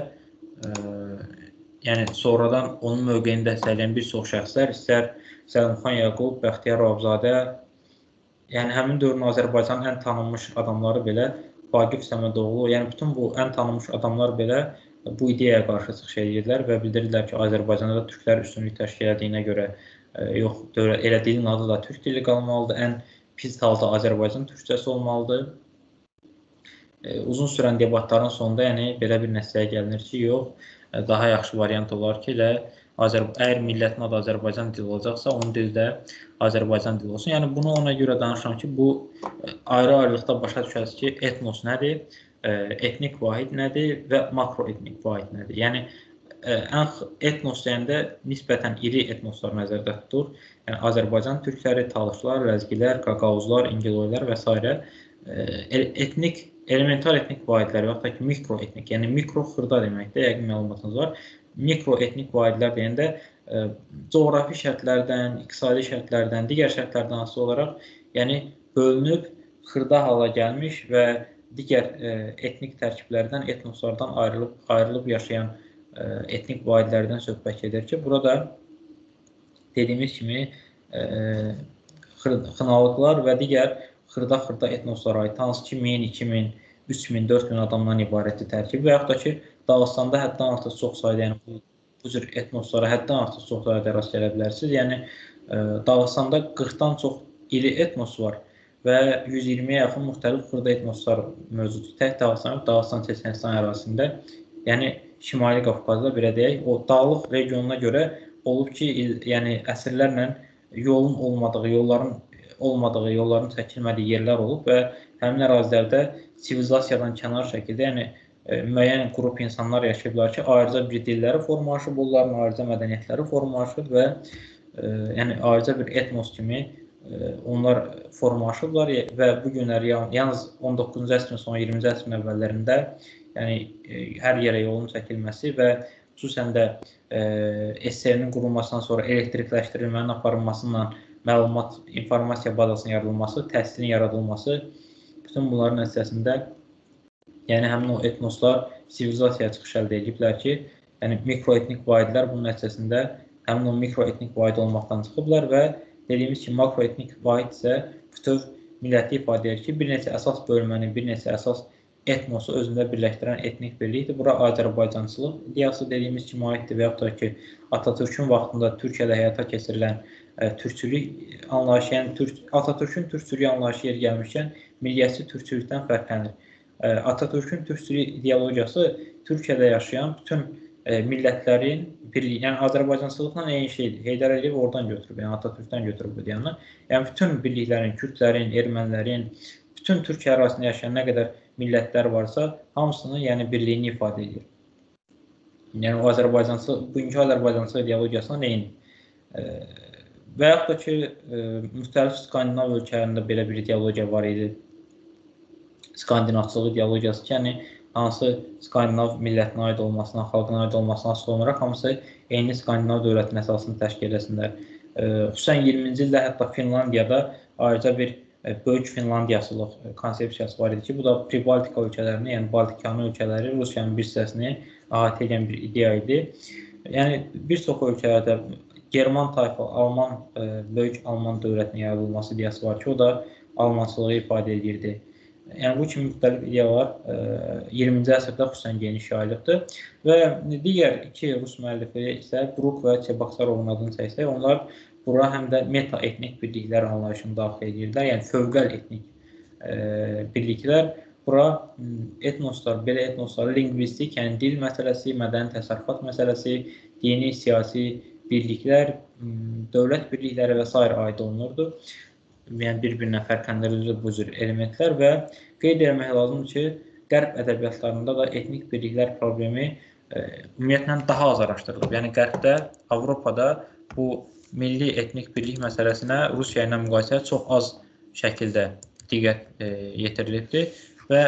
yəni sonradan onun mövqeyində səsləyən bir çox şəxslər, istər Səlimxan Yaqub, Bəxtiyar Vahabzadə, yəni həmin dövrün Azərbaycanın ən tanınmış adamları belə, Vaqif Səmədoğlu, yəni bütün bu ən tanınmış adamlar belə bu ideyaya qarşı çıxış edirlər və bildirirlər ki, Azərbaycanda da türklər üstünlük təşkil edildiyinə görə yox, elə dilin adı da türk dili qalmalıdır, ən pis halda Azərbaycan türkçəsi olmalıdır. Uzun sürən debatların sonunda yəni belə bir nəticəyə gəlinir ki, yox, daha yaxşı variant olar ki, elə əgər millətin adı Azərbaycan dili olacaqsa, onun dili də Azərbaycan dili olsun. Yəni bunu ona görə danışıram ki, bu ayrı-ayrılıqda başa düşəsiz ki, etnos nədir, etnik vahid nədir və makroetnik vahid nədir. Yəni etnos deyəndə nisbətən iri etnoslar nəzərdə tutulur. Yəni Azərbaycan türkləri, Talışlar, Ləzgilər, Qaqavuzlar, İngiloylar və s. etnik elementar etnik vahidlər və yaxud da ki, mikroetnik, yəni mikro xırda deməkdə, yəqin məlumatınız var. Mikroetnik vahidlər deyəndə coğrafi şərtlərdən, iqtisadi şərtlərdən, digər şərtlərdən asılı olaraq, yəni bölünüb, xırda hala gəlmiş və digər etnik tərkiblərdən, etnoslardan ayrılıb, ayrılıb yaşayan etnik vahidlərdən söhbət edir ki, burada dediyimiz kimi xınalıqlar və digər xırda-xırda etnoslara aid, hansı ki, min, iki min, üç min, dörd min adamdan ibarətli tərkib və yaxud da ki, Dağıstanda həddən artıq çox sayda, yəni bu cür etnoslara həddən artıq çox sayda rast gələ bilərsiniz. Yəni, Dağıstanda qırxdan çox iri etnos var və yüz iyirmiyə yaxın müxtəlif xırda etnoslar mövcuddur. Tək Dağıstan, Dağıstan Çeçenistan ərazisində, yəni Şimali Qafqazda belə deyək, o dağlıq regionuna görə olub ki, yəni əsrlərlə yolun olmadığı, yolların olmadığı, yolların çəkilmədiyi yerlər olub və həmin ərazilərdə sivilizasiyadan kənar şəkildə, yəni müəyyən qrup insanlar yaşayıblar ki, ayrıca bir dilləri formalaşıb, onların ayrıca mədəniyyətləri formalaşıb və yəni ayrıca bir etnos kimi onlar formalaşıblar və bu günlər yalnız on doqquzuncu əsrin son iyirminci əsrin əvvəllərində yəni hər yerə yolun çəkilməsi və xüsusən də S S R-nin qurulmasından sonra elektrikləşdirilmənin aparılmasından məlumat, informasiya bazasının yaradılması, təhsilin yaradılması, bütün bunların nəticəsində yəni həmin o etnoslar sivilizasiyaya çıxış əldə ediblər ki, yəni mikroetnik vahidlər bunun nəticəsində həmin o mikroetnik vahid olmaqdan çıxıblar və dediyimiz kimi makroetnik vahid isə bütöv milləti ifadə edir ki, bir neçə əsas bölməni, bir neçə əsas etnosu özündə birləşdirən etnik birlikdir. Bura Azərbaycançılıq ideyası dediyimiz kimi aiddir və yaxud da ki, Atatürkün vaxtında Türkiyədə həyata keçirilən türkçülük anlayışı, yəni Atatürkün türkçülük anlayışı yer gəlmişkən milliyyətçi türkçülükdən fərqlənir. Atatürkün türkçülük ideologiyası Türkiyədə yaşayan bütün e, millətlərin birliyi, yəni Azərbaycançılıqla eyni şeydir. Heydər Əliyev oradan götürüb, yəni Atatürkdən götürüb bu diyanı. Yəni bütün birliklərin, Kürdlərin, ermənilərin, bütün Türkiyə ərazisində yaşayan nə qədər millətlər varsa, hamısının yəni birliyini ifadə edir. Yəni o Azərbaycançılıq, bugünkü Azərbaycançılıq ideologiyasına eyni. E, və yaxud da ki, e, müxtəlif Skandinav ölkələrində belə bir ideologiya var idi. Skandinavçılıq ideologiyası ki, yəni hansı Skandinav millətinə aid olmasına, xalqına aid olmasına asılı olaraq hamısı eyni Skandinav dövlətinin əsasını təşkil etsinlər. E, xüsusən iyirminci ildə hətta Finlandiyada ayrıca bir e, böyük Finlandiyasılıq konsepsiyası var idi ki, bu da Pribaltika ölkələrini, yəni Baltikanı ölkələri, Rusiyanın bir hissəsini əhatə edən bir ideya idi. Yəni bir çox ölkələrdə German tayfa, Alman, e, böyük Alman dövlətinin yaradılması ideyası var ki, o da Almançılığı ifadə edirdi. Yəni bu kimi müxtəlif ideyalar iyirminci əsrdə xüsusən geniş yayılıbdır və digər iki Rus müəllifi isə Bruk və Çebaxsarovun adını çəksək, onlar bura həm də meta-etnik birliklər anlayışını daxil edirlər, yəni fövqəl etnik e, birliklər. Bura etnoslar, belə etnoslar lingvistik, yəni dil məsələsi, mədəni təsərrüfat məsələsi, dini, siyasi birliklər, dövlət birlikləri və s. aid olunurdu. Yəni bir-birinə fərqləndirilirdi bu cür elementlər və qeyd etmək lazımdır ki, Qərb ədəbiyyatlarında da etnik birliklər problemi e, ümumiyyətlə daha az araşdırılıb. Yəni Qərbdə, Avropada bu milli etnik birlik məsələsinə Rusiya ilə müqayisədə çox az şəkildə diqqət e, yetirilibdir və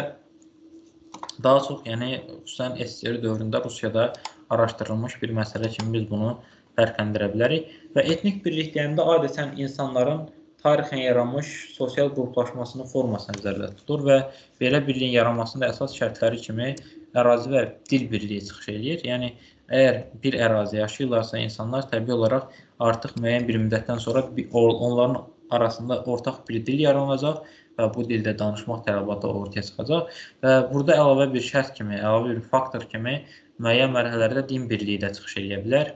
daha çox, yəni xüsusən S S R dövründə Rusiyada araşdırılmış bir məsələ kimi biz bunu fərqləndirə bilərik və etnik birlik deyəndə adətən insanların tarixən yaranmış sosial qruplaşmasının forması nəzərdə tutulur və belə birliyin yaranmasında əsas şərtləri kimi ərazi və dil birliyi çıxış edir. Yəni, əgər bir ərazidə yaşayırlarsa insanlar təbii olaraq artıq müəyyən bir müddətdən sonra onların arasında ortaq bir dil yaranacaq və bu dildə danışmaq tələbatı ortaya çıxacaq və burada əlavə bir şərt kimi, əlavə bir faktor kimi müəyyən mərhələlərdə din birliyi də çıxış edə bilər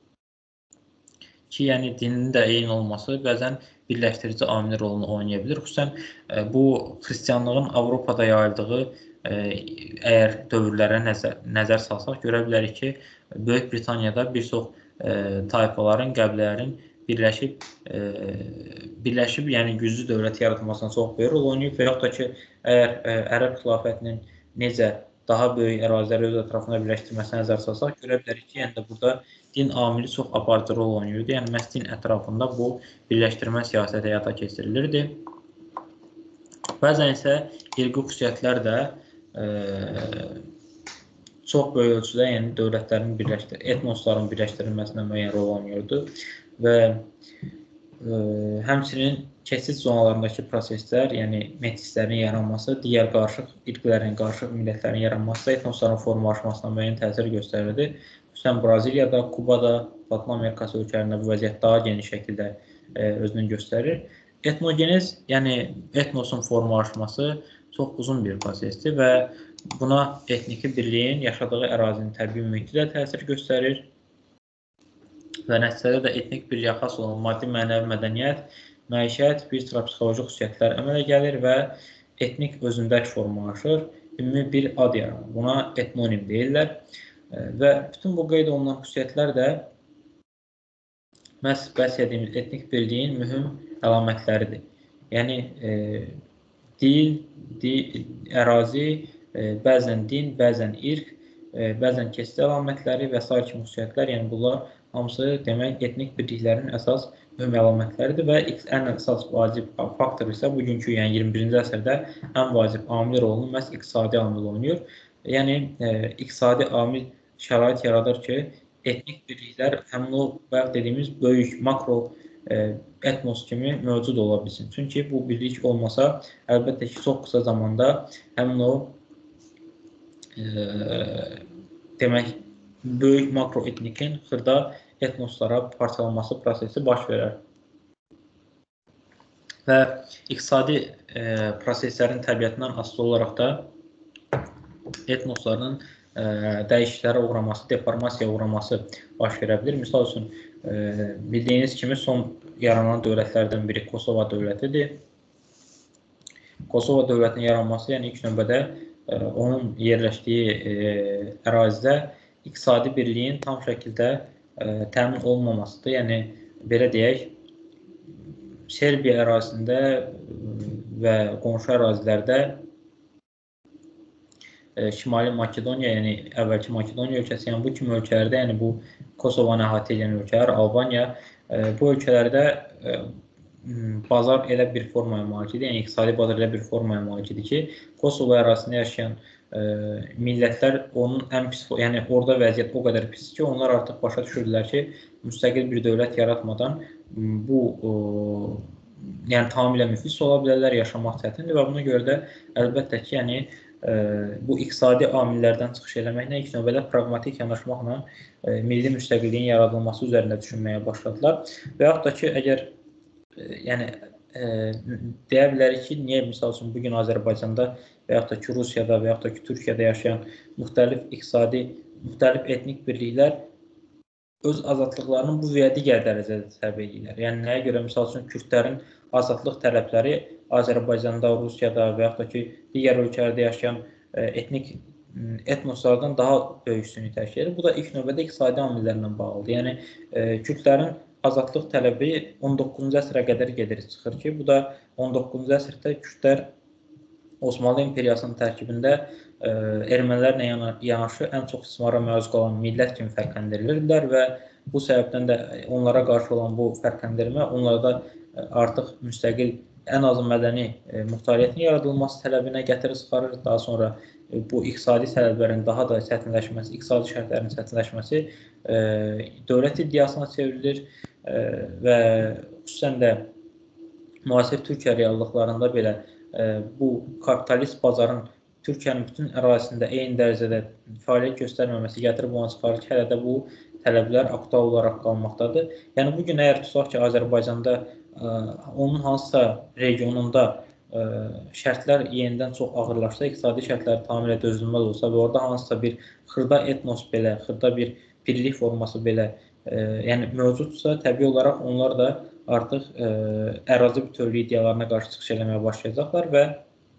ki, yəni dinin də eyni olması bəzən birləşdirici amil rolunu oynaya bilir. Xüsusən bu xristianlığın Avropada yayıldığı əgər dövrlərə nəzər, nəzər salsaq görə bilərik ki, Böyük Britaniyada bir çox tayfaların, qəbilələrin birləşib, birləşib, yəni güclü dövlət yaratmasına çox böyük rol oynayıb və yaxud da ki, əgər Ərəb xilafətinin necə daha böyük əraziləri öz ətrafına birləşdirməsinə nəzər salsaq görə bilərik ki, yəni də burada din amili çox aparıcı rol oynayırdı. Yəni məhz din ətrafında bu birləşdirmə siyasəti həyata keçirilirdi. Bəzən isə irqi xüsusiyyətlər də e, çox böyük ölçüdə yəni dövlətlərin birləşdir, etnosların birləşdirilməsində müəyyən rol oynayırdı və e, həmçinin keçid zonalarındakı proseslər, yəni metislərin yaranması, digər qarışıq irqlərin, qarışıq millətlərin yaranması, etnosların formalaşmasına müəyyən təsir göstərirdi. Xüsusən Braziliyada, Kubada, Latın Amerikası ölkələrində bu vəziyyət daha geniş şəkildə e, özünü göstərir. Etnogenez, yəni etnosun formalaşması çox uzun bir prosesdir və buna etniki birliyin yaşadığı ərazinin təbii mühiti də təsir göstərir və nəticədə də etnik birliyə xas olan maddi, mənəvi mədəniyyət, məişət, bir sıra psixoloji xüsusiyyətlər əmələ gəlir və etnik özündəlik formalaşır, ümumi bir ad yaranır. Buna etnonim deyirlər. Və bütün bu qeyd olunan xüsusiyyətlər də məhz bəhs etdiyimiz etnik birliyin mühüm əlamətləridir. Yəni, e, dil, dil, ərazi, e, bəzən din, bəzən irq, e, bəzən keçid əlamətləri və s. kimi xüsusiyyətlər, yəni bunlar hamısı demək etnik birliklərin əsas mühüm əlamətləridir və ən əsas vacib faktor isə bugünkü, yəni iyirmi birinci əsrdə ən vacib amil rolunu məhz iqtisadi amil oynayır. Yəni, e, iqtisadi amil şərait yaradır ki, etnik birliklər həmin o bayaq dediyimiz böyük makro e, etnos kimi mövcud ola bilsin. Çünki bu birlik olmasa, əlbəttə ki, çox qısa zamanda həmin o e, demək, böyük makro etnikin xırda etnoslara parçalanması prosesi baş verər. Və iqtisadi e, proseslərin təbiətindən asılı olaraq da etnosların e, dəyişiklərə uğraması, deformasiyaya uğraması baş verə bilir. Misal üçün, e, bildiyiniz kimi son yaranan dövlətlərdən biri Kosova dövlətidir. Kosova dövlətinin yaranması, yəni ilk növbədə e, onun yerləşdiyi e, ərazidə iqtisadi birliyin tam şəkildə ə, təmin olunmamasıdır. Yəni belə deyək, Serbiya ərazisində və qonşu ərazilərdə Şimali Makedoniya, yəni əvvəlki Makedoniya ölkəsi, yəni bu kimi ölkələrdə, yəni bu Kosovanı əhatə edən ölkələr, Albaniya, bu ölkələrdə bazar elə bir formaya malikdir, yəni iqtisadi bazar elə bir formaya malikdir ki, Kosovo ərazisində yaşayan millətlər onun ən pis, yəni orada vəziyyət o qədər pis ki, onlar artıq başa düşürdülər ki, müstəqil bir dövlət yaratmadan bu, yəni tamamilə müflis ola bilərlər, yaşamaq çətindir və buna görə də əlbəttə ki, yəni bu iqtisadi amillərdən çıxış eləməklə ilk növbədə praqmatik yanaşmaqla milli müstəqilliyin yaradılması üzərində düşünməyə başladılar. Və yaxud da ki, əgər yəni deyə bilərik ki, niyə misal üçün bugün Azərbaycanda və yaxud da ki, Rusiyada və yaxud da ki, Türkiyədə yaşayan müxtəlif iqtisadi, müxtəlif etnik birliklər öz azadlıqlarını bu və ya digər dərəcədə tələb edirlər. Yəni nəyə görə misal üçün Kürdlərin azadlıq tələbləri Azərbaycanda, Rusiyada və yaxud da ki, digər ölkələrdə yaşayan etnik etnoslardan daha böyük üstünlük təşkil edir. Bu da ilk növbədə iqtisadi amillərlə bağlıdır. Yəni Kürdlərin azadlıq tələbi on doqquzuncu əsrə qədər gedir, çıxır ki, bu da on doqquzuncu əsrdə Kürdlər Osmanlı İmperiyasının tərkibində ermənilərlə yanaşı ən çox istismara məruz qalan millət kimi fərqləndirirdilər və bu səbəbdən də onlara qarşı olan bu fərqləndirmə onlarda artıq müstəqil ən azı mədəni muxtariyyətin yaradılması tələbinə gətirir, çıxarır. Daha sonra bu iqtisadi tələblərin daha da çətinləşməsi, iqtisadi şərtlərin çətinləşməsi dövlət iddiasına çevrilir və xüsusən də müasir Türkiyə reallıqlarında belə bu kapitalist bazarın Türkiyənin bütün ərazisində eyni dərəcədə fəaliyyət göstərməməsi gətirib ona çıxarır ki, hələ də bu tələblər aktual olaraq qalmaqdadır. Yəni bugün əgər tutaq ki, Azərbaycanda onun hansısa regionunda şərtlər yenidən çox ağırlaşsa, iqtisadi şərtlər tamamilə dözülməz olsa və orada hansısa bir xırda etnos belə, xırda bir birlik forması belə yəni mövcudsa, təbii olaraq onlar da artıq ərazi bütövlüyü iddialarına qarşı çıxış eləməyə başlayacaqlar və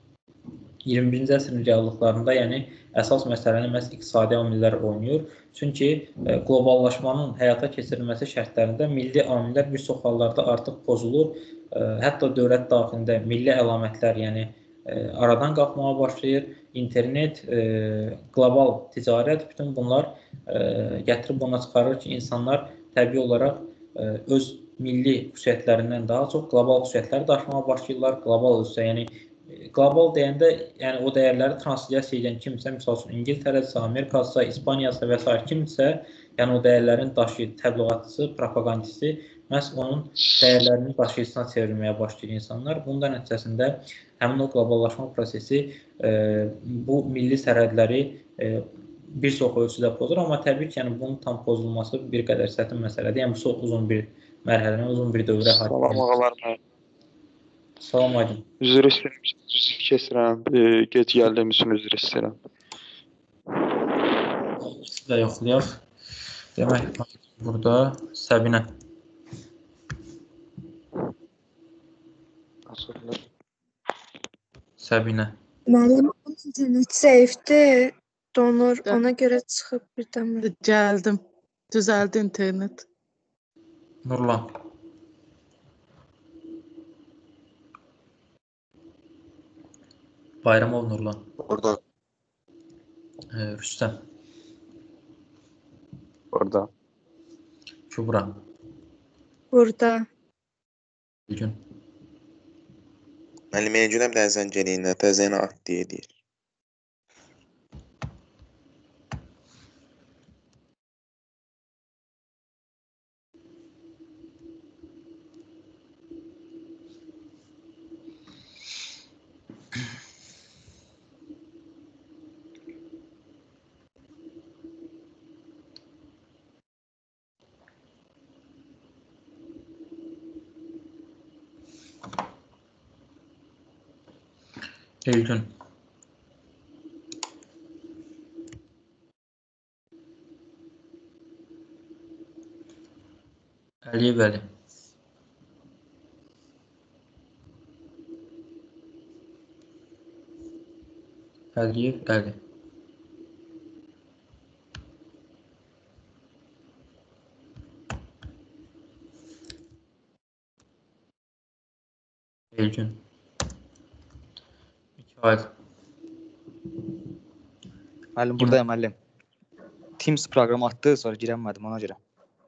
iyirmi birinci əsrin reallıqlarında yəni əsas məsələni məhz iqtisadi amillər oynayır. Çünki qloballaşmanın həyata keçirilməsi şərtlərində milli amillər bir çox hallarda artıq pozulur. Hətta dövlət daxilində milli əlamətlər yəni aradan qalxmağa başlayır. İnternet, qlobal ticarət, bütün bunlar gətirib ona çıxarır ki, insanlar təbii olaraq öz milli xüsusiyyətlərindən daha çox qlobal xüsusiyyətləri daşımağa başlayırlar. Qlobal ölçüdə, yəni qlobal deyəndə, yəni o dəyərləri translasiya edən kimsə, misal üçün İngiltərədirsə, Amerikadırsa, İspaniyasa və s. kimsə, yəni o dəyərlərin daşıyıcı, təbliğatçısı, propagandisti məhz onun dəyərlərinin daşıyıcısına çevrilməyə başlayır insanlar. Bunun nəticəsində həmin o qloballaşma prosesi bu milli sərhədləri bir çox ölçüdə pozur, amma təbii ki, yəni bunun tam pozulması bir qədər çətin məsələdir. Yəni bu çox uzun bir mərhələnin, uzun bir dövrə hakim. Salam ağalar mənim. Salam Aydın. Üzr istəyirəm, üzr keçirəm. Gec gəldiyim üçün üzr istəyirəm. Sizə yoxlayaq. Demək, burada Səbinə. Səbinə. Mənim internet zəifdir, donur, ona görə çıxıb birdən. Gəldim, düzəldi internet. Nurlan. Bayramov Nurlan. Burada. Rüstəm. Burada. Kübra. Burada. Gün. Müəllim Elgünəm təzən gəliyində, təzən at deyə deyir. Elgün. Əliyev Əli. Əliyev Əli. Elgün. Mikail. Müəllim buradayım müəllim. Teams proqramı atdı, sonra girəmədim ona görə.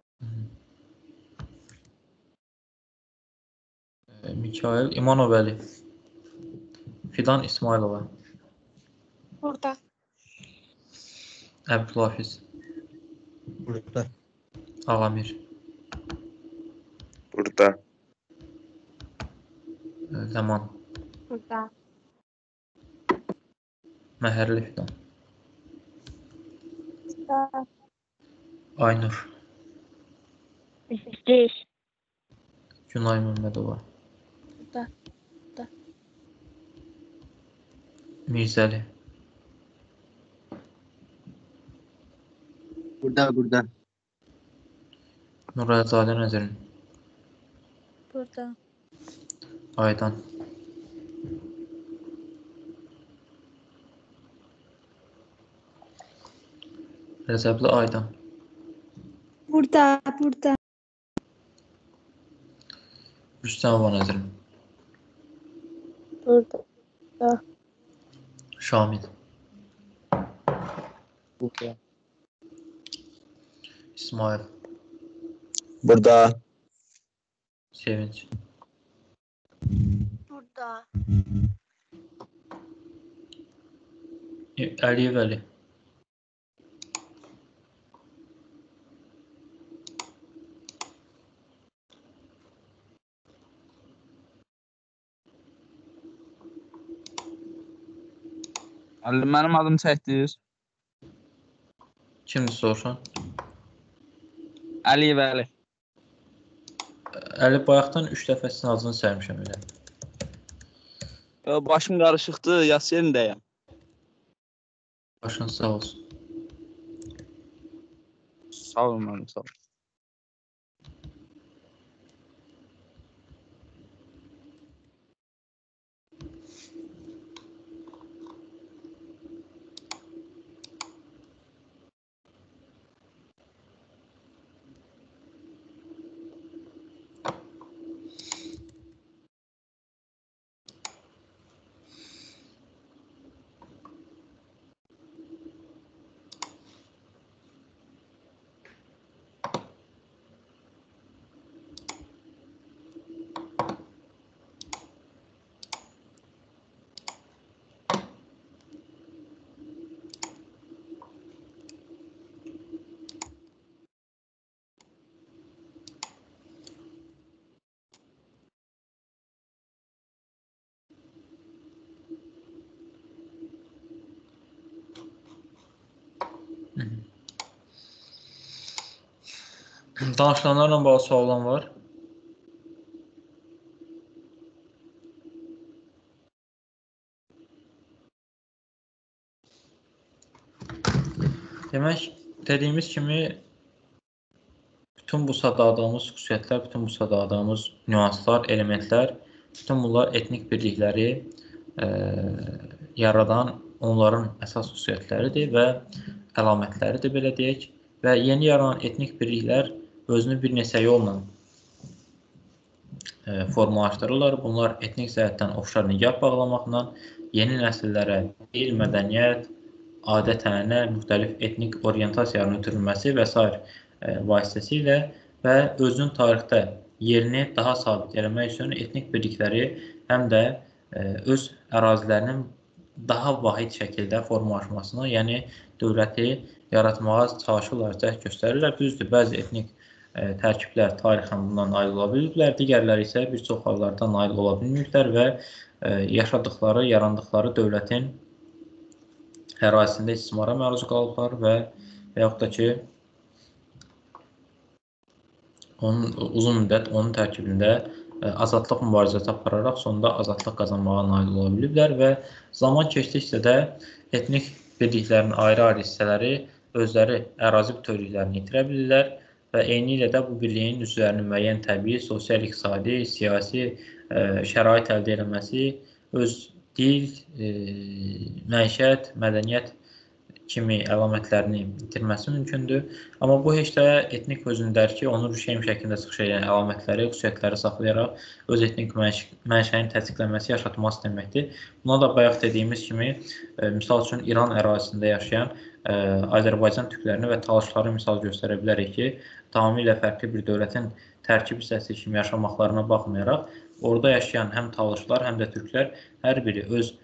E, Mikail İmanovəli. Fidan İsmailova. Burada. Əbdülafiz. Burada. Ağamir. Burada. E, Ləman. Burada. Məhərli Fidan. Burada. Aynur. Здесь. Günay Məmmədova. Burada. Burada. Mirzəli. Burada, burada. Nurayzadə Nəzərin. Burada. Aydan. Rəzəbli Aydan. Burada, burada. Rüstəmova Nəzərin. Burada. Şamil. Burada. İsmail. Burada. Sevinç. Burada. E, Əliyev Əli. Müəllim mənim adım çəkdiniz. Kimdir soruşan? Əliyev Əli. Əli bayaqdan üç dəfə sizin adını sərmişəm elə. Yo, başım qarışıqdır, yas yerindəyəm. Başın sağ olsun. Sağ olun müəllim, sağ olun. Danışılanlarla bağlı sual olan var. Demək, dediyimiz kimi bütün bu sadadığımız xüsusiyyətlər, bütün bu sadadığımız nüanslar, elementlər, bütün bunlar etnik birlikləri e, yaradan onların əsas xüsusiyyətləridir və əlamətləridir, belə deyək. Və yeni yaranan etnik birliklər özünü bir neçə yolla e, formalaşdırırlar. Bunlar etnik cəhətdən oxşar nigah bağlamaqla yeni nəsillərə dil, mədəniyyət, adət-ənənə, müxtəlif etnik orientasiyaların ötürülməsi və s. E, vasitəsilə və özünün tarixdə yerini daha sabit eləmək üçün etnik birlikləri həm də e, öz ərazilərinin daha vahid şəkildə formalaşmasına, yəni dövləti yaratmağa çalışırlar, cəhd göstərirlər. Düzdür, bəzi etnik e, tərkiblər tarixən bundan nail ola biliblər, digərləri isə bir çox hallarda nail ola bilməyiblər və e, yaşadıkları, yarandıkları dövlətin ərazisində istismara məruz qalıblar və və yaxud da ki, onun uzun müddət onun tərkibində e, azadlıq mübarizəsi apararaq sonunda azadlıq qazanmağa nail ola biliblər və zaman keçdikcə də etnik birliklərin ayrı-ayrı hissələri özləri ərazi bütövlüklərini itirə bilirlər və eyni ilə də bu birliyin üzvlərinin müəyyən təbii, sosial-iqtisadi, siyasi e, şərait əldə etməsi, öz dil, e, məişət, mədəniyyət kimi əlamətlərini itirməsi mümkündür. Amma bu heç də etnik özündür ki, onu rüşeym şəklində çıxış edən əlamətləri, xüsusiyyətləri saxlayaraq öz etnik mənşəyin təsdiqlənməsi, yaşatması deməkdir. Buna da bayaq dediyimiz kimi, misal üçün İran ərazisində yaşayan Azərbaycan türklərini və talışları misal göstərə bilərik ki, tamamilə fərqli bir dövlətin tərkib hissəsi kimi yaşamaqlarına baxmayaraq, orada yaşayan həm talışlar, həm də türklər hər biri öz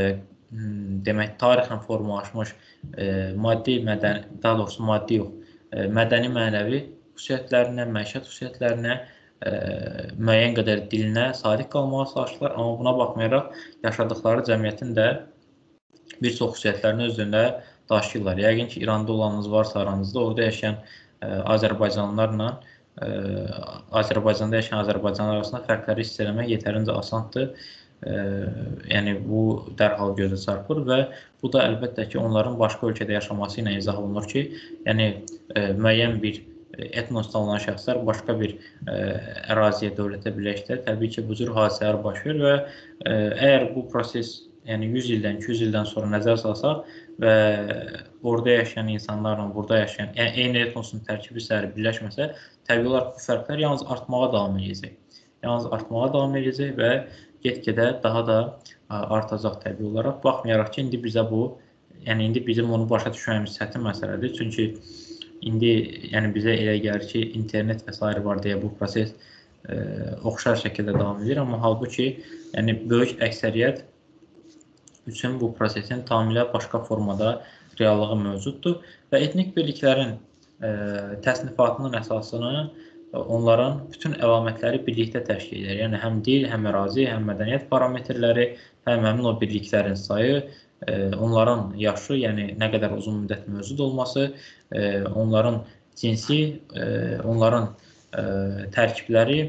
demək, tarixən formalaşmış maddi, mədəni, daha doğrusu maddi yox, mədəni, mənəvi xüsusiyyətlərinə, məişət xüsusiyyətlərinə, müəyyən qədər dilinə sadiq qalmağa çalışırlar. Amma buna baxmayaraq, yaşadıkları cəmiyyətin də bir çox xüsusiyyətlərini özündə daşıyırlar. Yəqin ki, İranda olanınız varsa aranızda, orada yaşayan Azərbaycanlılarla Azərbaycanda yaşayan Azərbaycanlar arasında fərqləri hiss eləmək yetərincə asandır. Yəni, bu dərhal gözə çarpır və bu da əlbəttə ki, onların başqa ölkədə yaşaması ilə izah olunur ki, yəni, müəyyən bir etnosdan olan şəxslər başqa bir əraziyə, dövlətə birləşsə, təbii ki, bu cür hadisələr baş verir və əgər bu proses yəni yüz ildən, iki yüz ildən sonra nəzər salsaq və orada yaşayan insanlarla burada yaşayan, yəni eyni etnosun tərkib hissələri birləşməsə, təbii olaraq bu fərqlər yalnız artmağa davam edəcək. Yalnız artmağa davam edəcək və get-gedə daha da artacaq təbii olaraq. Baxmayaraq ki, indi bizə bu, yəni indi bizim onu başa düşməyimiz çətin məsələdir. Çünki indi yəni bizə elə gəlir ki, internet və s. var deyə bu proses oxşar şəkildə davam edir. Amma halbuki, yəni böyük əksəriyyət üçün bu prosesin tamamilə başqa formada reallığı mövcuddur və etnik birliklərin təsnifatının əsasını onların bütün əlamətləri birlikdə təşkil edir. Yəni, həm dil, həm ərazi, həm mədəniyyət parametrləri, həm həmin o birliklərin sayı, onların yaşı, yəni nə qədər uzun müddət mövcud olması, onların cinsi, onların tərkibləri,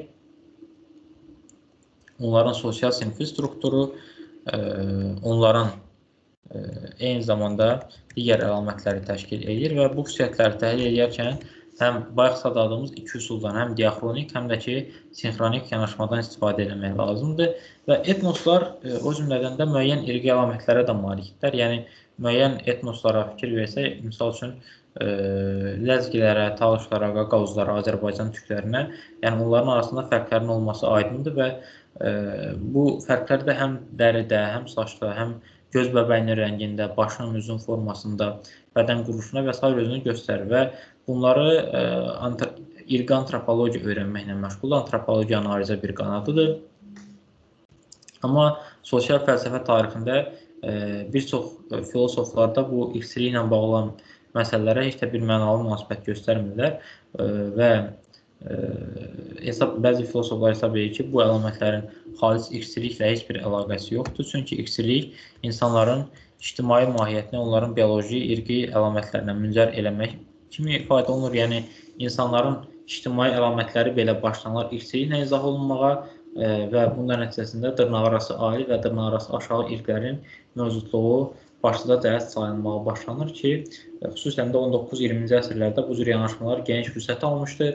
onların sosial sinfi strukturu, onların eyni zamanda digər əlamətləri təşkil edir və bu xüsusiyyətləri təhlil edərkən həm bayaq sadadığımız iki üsuldan, həm diaxronik, həm də ki, sinxronik yanaşmadan istifadə etmək lazımdır. Və etnoslar o cümlədən də müəyyən irqi əlamətlərə də malikdirlər. Yəni, müəyyən etnoslara fikir versək, misal üçün, ləzgilərə, talışlara, qaqavuzlara, Azərbaycan türklərinə, yəni onların arasında fərqlərin olması aydındır və bu fərqlər də həm dəridə, həm saçda, həm göz bəbəyinin rəngində, başının üzün formasında, bədən quruluşuna və s. özünü göstərir və bunları irqi antropologiya öyrənməklə məşğul, antropologiya analizə bir qanadıdır. Amma sosial fəlsəfə tarixində bir çox filosoflarda bu iksirliklə bağlı məsələlərə heç də bir mənalı münasibət göstərmirlər və hesab, bəzi filosoflar hesab edir ki, bu əlamətlərin xalis iksirliklə heç bir əlaqəsi yoxdur. Çünki iksirlik insanların ictimai mahiyyətini onların bioloji, irqi əlamətlərinə müncər eləmək kimi ifadə olunur. Yəni, insanların ictimai əlamətləri belə başlanılar iksirliklə izah olunmağa və bunların nəticəsində dırnaqarası ali və dırnaqarası aşağı irqlərin mövcudluğu başlıca cəhət sayılmağa başlanır ki, xüsusən də on doqquz iyirminci əsrlərdə bu cür yanaşmalar geniş vüsət almışdır.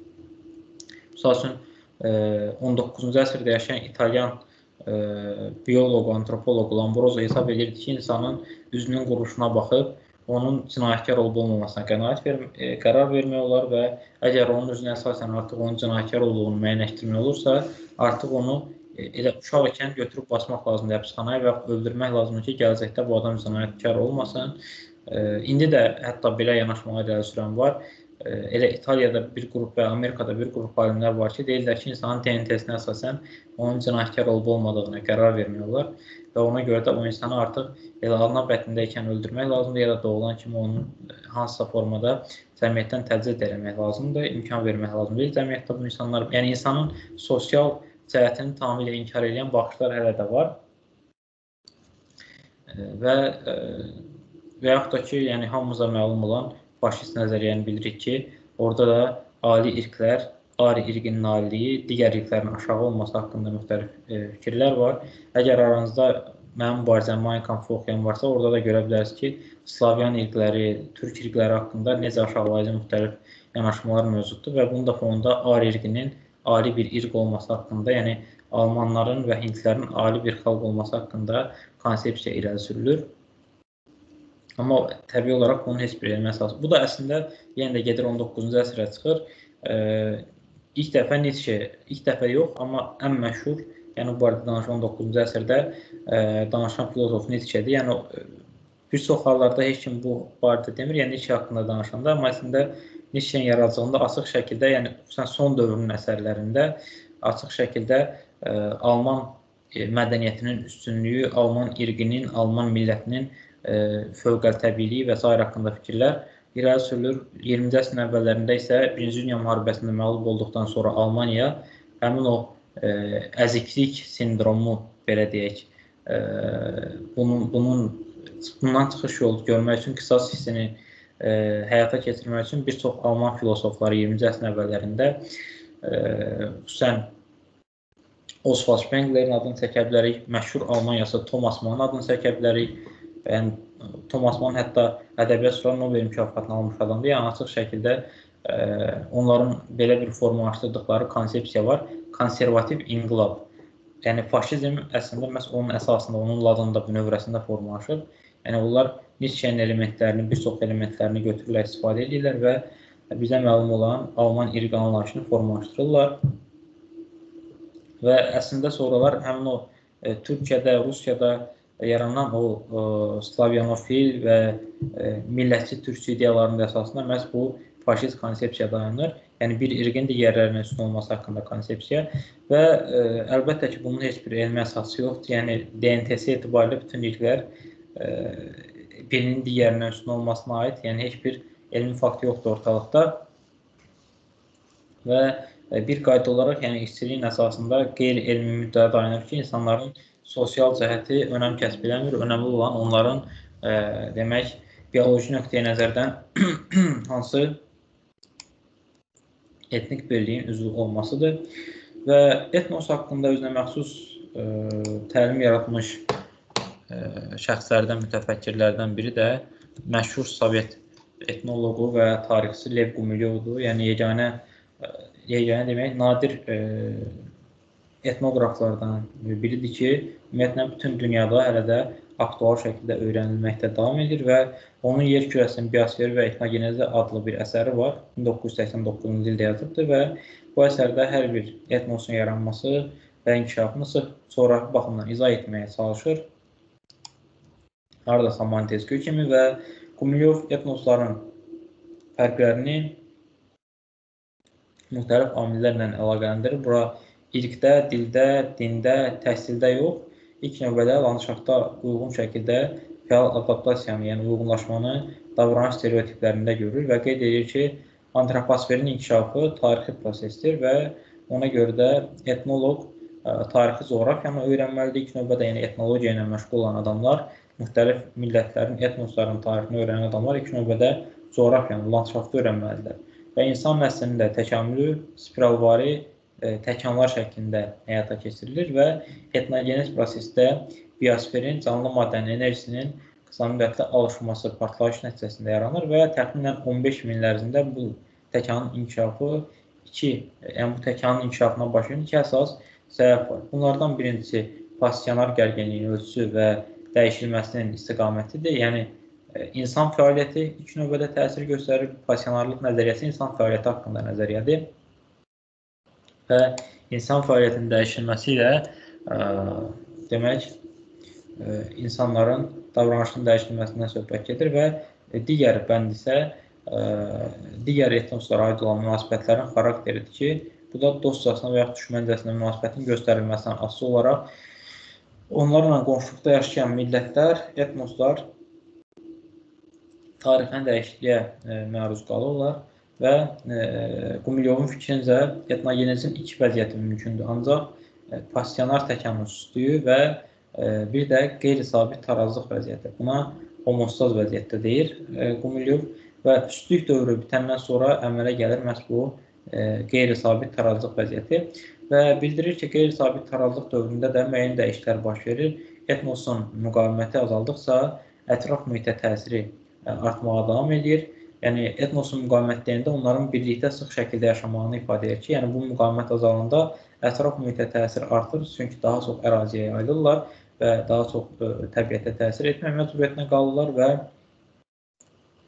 Misal üçün, on doqquzuncu əsrdə yaşayan İtalyan bioloq, antropoloq Lombroso hesab edirdi ki, insanın üzünün quruluşuna baxıb, onun cinayətkar olub olmamasına qənaət ver qərar vermək olar və əgər onun üzünə əsasən artıq onun cinayətkar olduğunu müəyyənləşdirmək olursa, artıq onu elə uşaq ikən götürüb basmaq lazımdır həbsxanaya və öldürmək lazımdır ki, gələcəkdə bu adam cinayətkar olmasın. İndi də hətta belə yanaşmağa irəli sürən var. Elə İtaliyada bir qrup və Amerikada bir qrup alimlər var ki, deyirlər ki, insanın D N T-sinə əsasən onun cinayətkar olub olmadığına qərar vermək olar və ona görə də o insanı artıq elə ana bətnindəykən öldürmək lazımdır ya da doğulan kimi onun hansısa formada cəmiyyətdən təcrid eləmək lazımdır, imkan vermək lazımdır. Cəmiyyətdə bu insanlar, yəni insanın sosial cəhətini tamamilə inkar edən baxışlar hələ də var və və yaxud da ki, yəni hamımıza məlum olan faşist nəzəriyyəni bilirik ki, orada da ali irqlər, ari irqinin aliliyi, digər irqlərin aşağı olması haqqında müxtəlif fikirlər var. Əgər aranızda mənim mübarizəm Mein Kampf oxuyan varsa, orada da görə bilərsiniz ki, Slavyan irqləri, Türk irqləri haqqında necə aşağılayıcı müxtəlif yanaşmalar mövcuddur və bunun da fonunda ari irqinin ali bir irq olması haqqında, yəni Almanların və Hindlilərin ali bir xalq olması haqqında konsepsiya irəli sürülür. Amma təbii olaraq bunun heç bir elmi əsası. Bu da əslində yenə də gedir on doqquzuncu əsrə çıxır. E, ilk dəfə Nietzsche, ilk dəfə yox, amma ən məşhur, yəni bu barədə danışan on doqquzuncu əsrdə e, danışan filosof Nietzsche'dir. Yəni bir çox hallarda heç kim bu barədə demir, yəni Nietzsche haqqında danışanda, amma əslində Nietzsche'nin yaradıcılığında açıq şəkildə, yəni xüsusən son dövrün əsərlərində açıq şəkildə e, Alman e, mədəniyyətinin üstünlüyü, Alman irqinin, Alman millətinin e, fövqəltəbiliyi və s. haqqında fikirlər irəli sürülür. iyirminci əsrin əvvəllərində isə Birinci Dünya müharibəsində məğlub olduqdan sonra Almaniya həmin o e, əziklik sindromu, belə deyək, e, bunun, bunun bundan çıxış yolu görmək üçün qisas hissini e, həyata keçirmək üçün bir çox Alman filosofları iyirminci əsrin əvvəllərində e, xüsusən Oswald Spenglerin adını çəkə bilərik, məşhur Alman yazarı Thomas Mann adını çəkə bilərik. Yəni, Thomas Mann hətta ədəbiyyat sonra Nobel mükafatını almış adamdır. Yəni, açıq şəkildə e, onların belə bir formalaşdırdıqları konsepsiya var. Konservativ inqilab. Yəni, faşizm əslində məhz onun əsasında, onun ladında, bünövrəsində formalaşır. Yəni, onlar Nietzsche'nin elementlərini, bir çox elementlərini götürürlər, istifadə edirlər və bizə məlum olan Alman irqi anlayışını formalaşdırırlar. Və əslində sonralar həmin o e, Türkiyədə, Rusiyada yaranan o e, slavyanofil və e, millətçi türkçü ideyalarının əsasında məhz bu faşist konsepsiya dayanır. Yəni bir irqin digərlərinə üstün olması haqqında konsepsiya və e, əlbəttə ki, bunun heç bir elmi əsası yoxdur. Yəni D N T-si etibarilə bütün irqlər e, birinin digərinə üstün olmasına aid, yəni heç bir elmi fakt yoxdur ortalıqda. Və e, bir qayda olaraq, yəni işçiliyin əsasında qeyri-elmi müddəyə dayanır ki, insanların sosial cəhəti önəm kəsb eləmir. Önəmli olan onların e, demək, bioloji nöqteyi nəzərdən hansı etnik birliyin üzvü olmasıdır. Və etnos haqqında özünə məxsus e, təlim yaratmış e, şəxslərdən, mütəfəkkirlərdən biri də məşhur Sovet etnoloqu və tarixçi Lev Gumilyovdur. Yəni yeganə, yeganə demək, nadir e, etnoqraflardan biridir ki, ümumiyyətlə bütün dünyada hələ də aktual şəkildə öyrənilməkdə davam edir və onun yer kürəsinin biosferi və etnogenezi adlı bir əsəri var. min doqquz yüz səksən doqquzuncu ildə yazıbdır və bu əsərdə hər bir etnosun yaranması və inkişafını sırf sonraki baxımdan izah etməyə çalışır. Haradasa Montesquieu kimi və Gumilyov etnosların fərqlərini müxtəlif amillərlə əlaqələndirir. Bura irqdə, dildə, dində, təhsildə yox, ilk növbədə landşaftda uyğun şəkildə fəal adaptasiyanı, yəni uyğunlaşmanı davranış stereotiplərində görür və qeyd edir ki, antroposferin inkişafı tarixi prosesdir və ona görə də etnoloq tarixi coğrafiyanı öyrənməlidir. İlk növbədə yəni etnologiya ilə məşğul olan adamlar, müxtəlif millətlərin, etnosların tarixini öyrənən adamlar ilk növbədə coğrafiyanı, landşaftı öyrənməlidirlər. Və insan nəslinin də təkamülü spiralvari təkanlar şəklində həyata keçirilir və etnogenez prosesdə biosferin, canlı maddənin enerjisinin qısa müddətli alışması, partlayış nəticəsində yaranır və təxminən on beş min il ərzində bu təkanın inkişafı iki, yəni bu təkanın inkişafına başlayan iki əsas səbəb var. Bunlardan birincisi passionar gərginliyin ölçüsü və dəyişilməsinin istiqamətidir. Yəni insan fəaliyyəti ilk növbədə təsir göstərir. Passionarlıq nəzəriyyəsi insan fəaliyyəti haqqında nəzəriyyədir. Və insan fəaliyyətinin dəyişilməsi ilə ə, demək, ə, insanların davranışının dəyişilməsindən söhbət gedir və digər bənd isə ə, digər etnoslara aid olan münasibətlərin xarakteridir ki, bu da dostcasına və yaxud düşməncəsinə münasibətin göstərilməsindən asılı olaraq onlarla qonşuluqda yaşayan millətlər, etnoslar tarixən dəyişikliyə ə, məruz qalırlar. Və e, Gumilyovun fikrincə etnogenezin iki vəziyyəti mümkündür. Ancaq e, passionar təkanın üstlüyü və e, bir də qeyri-sabit tarazlıq vəziyyəti. Buna homostaz vəziyyətdə deyir e, Gumilyov və üstlük dövrü bitəndən sonra əmələ gəlir məhz bu e, qeyri-sabit tarazlıq vəziyyəti və bildirir ki, qeyri-sabit tarazlıq dövründə də müəyyən dəyişikliklər baş verir. Etnosun müqaviməti azaldıqca ətraf mühitə təsiri e, artmağa davam edir. Yəni etnosun müqavimət deyəndə onların birlikdə sıx şəkildə yaşamağını ifadə edir ki, yəni bu müqavimət azalanda ətraf mühitə təsir artır, çünki daha çox əraziyə yayılırlar və daha çox ə, təbiətə təsir etmək məcburiyyətinə qalırlar və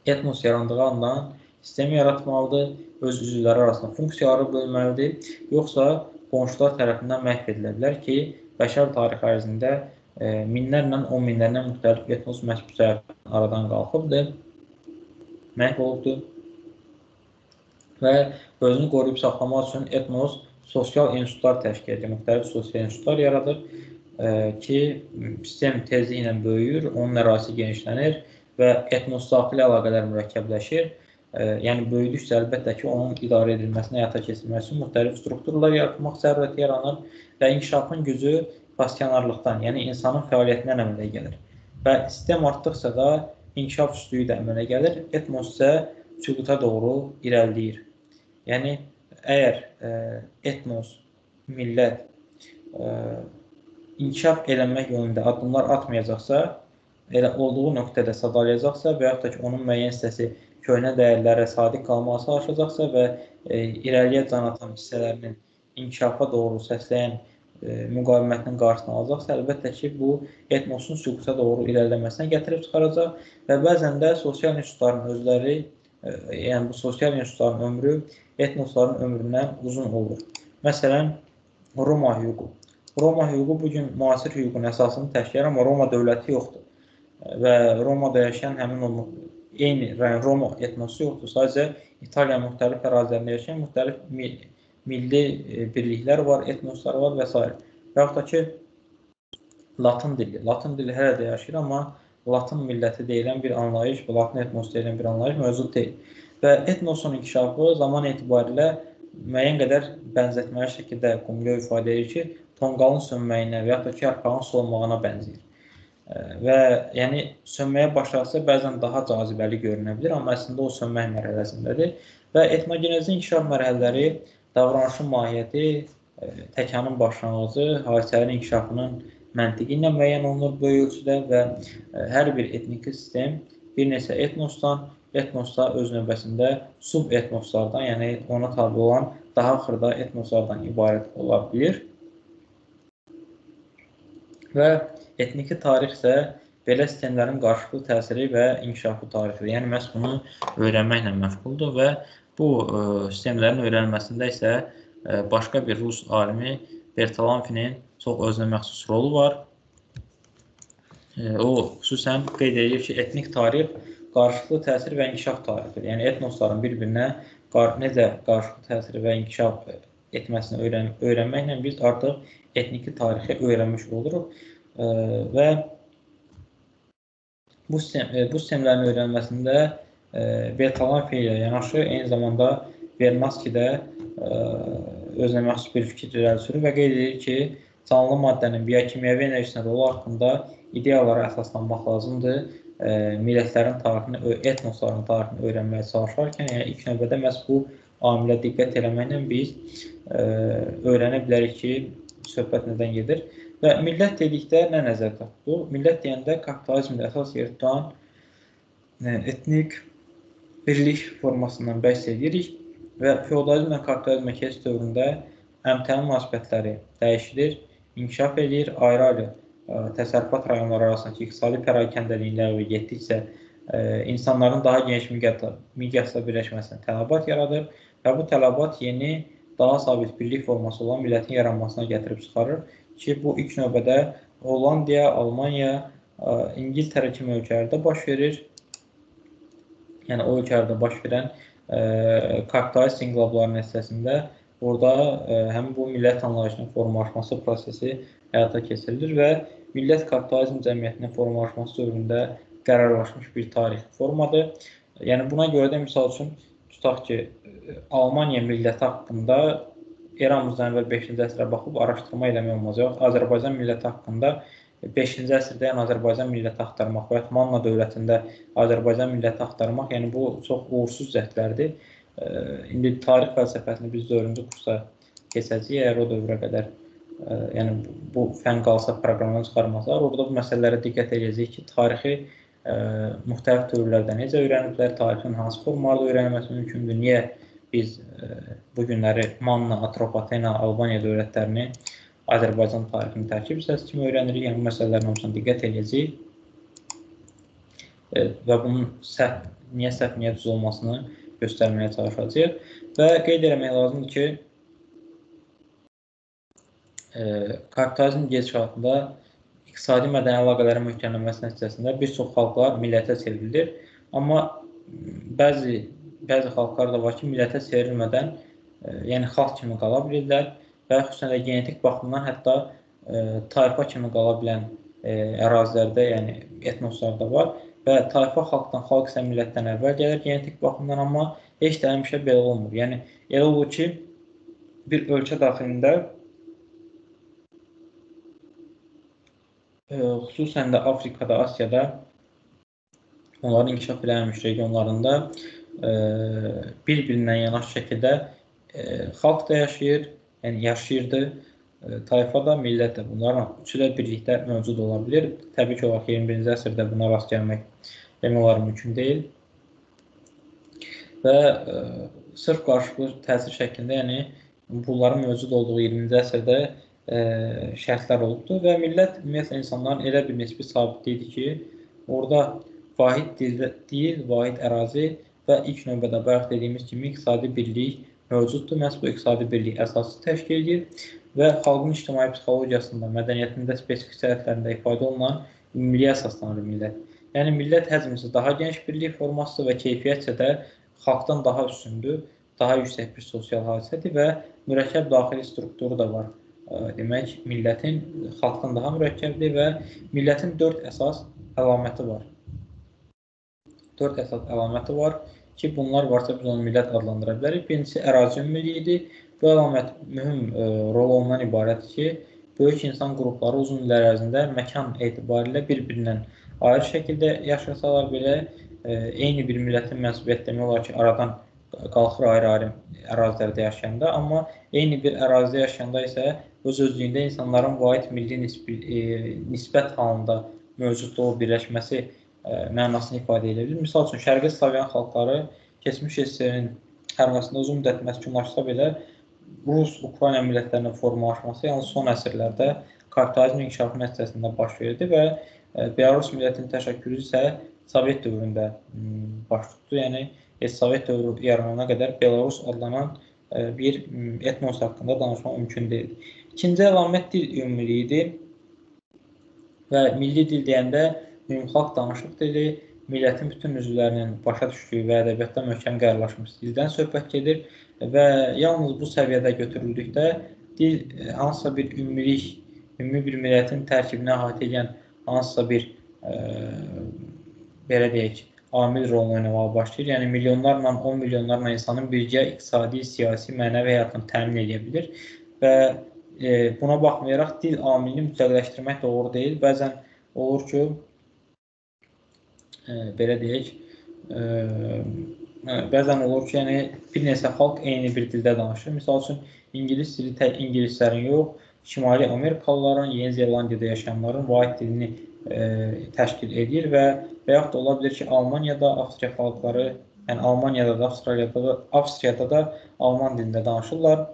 etnos yarandığı andan sistem yaratmalıdır, öz üzvləri arasında funksiyaları bölməlidir, yoxsa qonşular tərəfindən məhv edilə bilər ki, bəşər tarixi ərzində e, minlərlə, on minlərlə müxtəlif etnos məhv cəhətdən aradan qalxıbdır, məhv olubdur və özünü qoruyub saxlamaq üçün etnos sosial institutlar təşkil edir, müxtəlif sosial institutlar yaradır e, ki, sistem tezliyi ilə böyüyür, onun ərazisi genişlənir və etnos daxili əlaqələr mürəkkəbləşir. E, yəni, böyüdükcə əlbəttə ki, onun idarə edilməsini, həyata keçirilməsi üçün müxtəlif strukturlar yaratmaq zərurəti yaranır və inkişafın gücü paskanarlıqdan, yəni insanın fəaliyyətindən əmələ gəlir. Və sistem artdıqca da inkişaf üstüyü də əmələ gəlir, etnos isə süquta doğru irəliləyir. Yəni, əgər e, etnos, millət e, inkişaf eləmək yönündə addımlar atmayacaqsa, elə olduğu nöqtədə sadalayacaqsa və yaxud da ki, onun müəyyən hissəsi köhnə dəyərlərə sadiq qalmağa çalışacaqsa və e, irəliyə can atan hissələrinin inkişafa doğru səsləyən e, müqavimətinin qarşısını alacaqsa, əlbəttə ki, bu etnosun süquta doğru irəliləməsinə gətirib çıxaracaq və bəzən də sosial institutların özləri, e, yəni bu sosial institutların ömrü etnosların ömründən uzun olur. Məsələn, Roma hüququ. Roma hüququ bugün müasir hüququn əsasını təşkil edir, amma Roma dövləti yoxdur. Və Romada yaşayan həmin o eyni Roma etnosu yoxdur. Sadəcə İtaliyanın müxtəlif ərazilərində yaşayan müxtəlif milli birliklər var, etnoslar var və s. Və yaxud da ki, Latın dili. Latın dili hələ də yaşayır, amma Latın milləti deyilən bir anlayış, Latın etnosu deyilən bir anlayış mövcud deyil. Və etnosun inkişafı zaman etibarilə müəyyən qədər bənzətməli şəkildə Qumlu ifadə edir ki, tonqalın sönməyinə və yaxud da ki, yarpağın solmağına bənzəyir. Və yəni sönməyə başlarsa bəzən daha cazibəli görünə bilər, amma əslində o sönmək mərhələsindədir. Və etnogenezin inkişaf mərhələləri, davranışın mahiyyəti, təkanın başlanğıcı, hadisələrin inkişafının məntiqi ilə müəyyən olunur böyük ölçüdə və hər bir etniki sistem bir neçə etnosdan, etnosda öz növbəsində sub-etnoslardan, yəni ona tabi olan daha xırda etnoslardan ibarət ola bilir. Və etniki tarix isə belə sistemlərin qarşılıqlı təsiri və inkişafı tarixidir. Yəni, məhz bunu öyrənməklə məşğuldur və bu ə, sistemlərin öyrənilməsində isə ə, başqa bir rus alimi Bertalanffinin çox özünə məxsus rolu var. Ə, o, xüsusən qeyd edir ki, etnik tarix qarşılıqlı təsir və inkişaf tarixidir. Yəni, etnosların bir-birinə qar necə qarşılıqlı təsir və inkişaf etməsini öyrən öyrənməklə biz artıq etniki tarixi öyrənmiş oluruq. Ə, və bu, sistem, bu sistemlərin öyrənməsində Bertalanffi ilə yanaşı, eyni zamanda Vernaski də ə, özünə məxsus bir fikir irəli sürür və qeyd edir ki, canlı maddənin biokimyəvi enerjisinə rolu haqqında ideyalara əsaslanmaq lazımdır. Ə, millətlərin tarixini, etnosların tarixini öyrənməyə çalışarkən, yəni ilk növbədə məhz bu amilə diqqət eləməklə biz ə, öyrənə bilərik ki, söhbət nədən gedir. Və millət dedikdə nə nəzərdə tutulur? Millət deyəndə kapitalizmdə əsas yer tutan etnik birlik formasından bəhs edirik və feodalizmlə kapitalizmə keçid dövründə əmtənin münasibətləri dəyişilir, inkişaf edir, ayrı-ayrı təsərrüfat rayonları arasındakı iqtisadi pərakəndəliyin ləğvi getdikcə insanların daha geniş miqyasda birləşməsinə tələbat yaradır və bu tələbat yeni, daha sabit birlik forması olan millətin yaranmasına gətirib çıxarır ki, bu ilk növbədə Hollandiya, Almanya, İngiltərə kimi ölkələrdə baş verir. Yəni, o ölkələrdə baş verən kapitalist inqilabların nəticəsində orada həm bu millət anlayışının formalaşması prosesi həyata keçirilir və millət kapitalizm cəmiyyətinin formalaşması dövründə qərarlaşmış bir tarixi formadır. Yəni, buna görə də misal üçün tutaq ki, Almaniya milləti haqqında eramızdan əvvəl beşinci əsrə baxıb araşdırma eləmək olmayacaq. Azərbaycan milləti haqqında beşinci əsrdə yəni Azərbaycan milləti axtarmaq və Manna dövlətində Azərbaycan milləti axtarmaq, yəni bu çox uğursuz cəhdlərdir. İndi tarix fəlsəfəsini biz dördüncü kursda keçəcəyik, əgər o dövrə qədər yəni bu fən qalsa proqramdan çıxarmazlar. Orada bu məsələlərə diqqət edəcəyik ki, tarixi müxtəlif dövrlərdə necə öyrəniblər, tarixin hansı formalarda öyrənilməsi mümkündür, niyə biz bu günləri Manna, Atropatena, Albaniya dövlətlərini Azərbaycan tarixinin tərkib hissəsi kimi öyrənirik, yəni bu məsələlərin hamısına diqqət edəcəyik və bunun səhv niyə səhv niyyət olmasını göstərməyə çalışacağıq. Və qeyd etmək lazımdır ki, e, kapitalizm gedişatında iqtisadi mədəni əlaqələrin möhkəmlənməsi nəticəsində bir çox xalqlar millətə çevrilir. Amma bəzi bəzi xalqlar da var ki, millətə çevrilmədən, e, yəni xalq kimi qala bilirlər və xüsusən də genetik baxımdan hətta e, tayfa kimi qala bilən e, ərazilərdə, yəni etnoslarda var və tayfa xalqdan, xalq isə millətdən əvvəl gəlir genetik baxımdan, amma heç də həmişə belə olmur. Yəni elə olur ki, bir ölkə daxilində e, xüsusən də Afrikada, Asiyada onların inkişaf edilmiş regionlarında bir-birindən yanaşı şəkildə xalq da yaşayır, yəni yaşayırdı, tayfa da, millət də. Bunların üçü də birlikdə mövcud ola bilir. Təbii ki, olaraq iyirmi birinci əsrdə buna rast gəlmək demək olar mümkün deyil. Və sırf qarşılıqlı təsir şəklində, yəni bunların mövcud olduğu iyirminci əsrdə şərtlər olubdur və millət, ümumiyyətlə insanların elə bir nisbi sabitliyidir ki, orada vahid dil, vahid ərazi və ilk növbədə bayaq dediyimiz kimi iqtisadi birlik mövcuddur. Məhz bu iqtisadi birlik əsası təşkil edir və xalqın ictimai psixologiyasında, mədəniyyətində, spesifik səhətlərində ifadə olunan ümumiyyətlə əsaslanır millət. Yəni millət həcmisi daha geniş birlik formasıdır və keyfiyyətcə də xalqdan daha üstündür, daha yüksək bir sosial hadisədir və mürəkkəb daxili strukturu da var. Demək, millətin xalqdan daha mürəkkəbdir və millətin dörd əsas əlaməti var. Dörd əsas əlaməti var ki, bunlar varsa biz onu millət adlandıra bilərik. Birincisi, ərazi ümummiliyidir. Bu əlamət mühüm e, rol ondan ibarətdir ki, böyük insan qrupları uzun illər ərzində məkan etibarilə bir-birindən ayrı şəkildə yaşasalar belə, e, eyni bir millətin mənsubiyyət demək olar ki, aradan qalxır ayrı-ayrı ərazilərdə yaşayanda, amma eyni bir ərazidə yaşayanda isə öz-özlüyündə insanların vahid milli nisbi, e, nisbət halında mövcudluğu birləşməsi mənasını ifadə edə bilir. Misal üçün, Şərqi Slavyan xalqları keçmiş S S R-in ərasında uzun müddət məskunlaşsa belə, Rus-Ukrayna millətlərinin formalaşması yalnız son əsrlərdə kapitalizm inkişafı nəticəsində baş verdi və Belarus millətinin təşəkkülü isə Sovet dövründə baş tutdu. Yəni, Sovet dövrü yaranana qədər Belarus adlanan bir etnos haqqında danışmaq mümkün deyil. İkinci əlamət dil ümummiliyidir və milli dil deyəndə ümumxalq danışıq dili, millətin bütün üzvlərinin başa düşdüyü və ədəbiyyatda möhkəm qeyriləşmiş dildən söhbət gedir və yalnız bu səviyyədə götürüldükdə dil hansısa bir ümumlik, ümumi bir millətin tərkibinə əhatə edən hansısa bir e, belə deyək, amil rolunu oynamağa başlayır. Yəni milyonlarla, on milyonlarla insanın birgə iqtisadi, siyasi, mənəvi həyatını təmin edə bilir və e, buna baxmayaraq dil amilini mütləqləşdirmək doğru deyil. Bəzən olur ki, e, belə deyək, e, bəzən olur ki, yəni bir neçə xalq eyni bir dildə danışır. Misal üçün, İngilis dili tək ingilislərin yox, Şimali Amerikalıların, Yeni Zelandiyada yaşayanların vahid dilini e, təşkil edir və və yaxud da ola bilir ki, Almaniyada Avstriya xalqları, yəni Almaniyada da, Avstraliyada da, Avstriyada da Alman dilində danışırlar.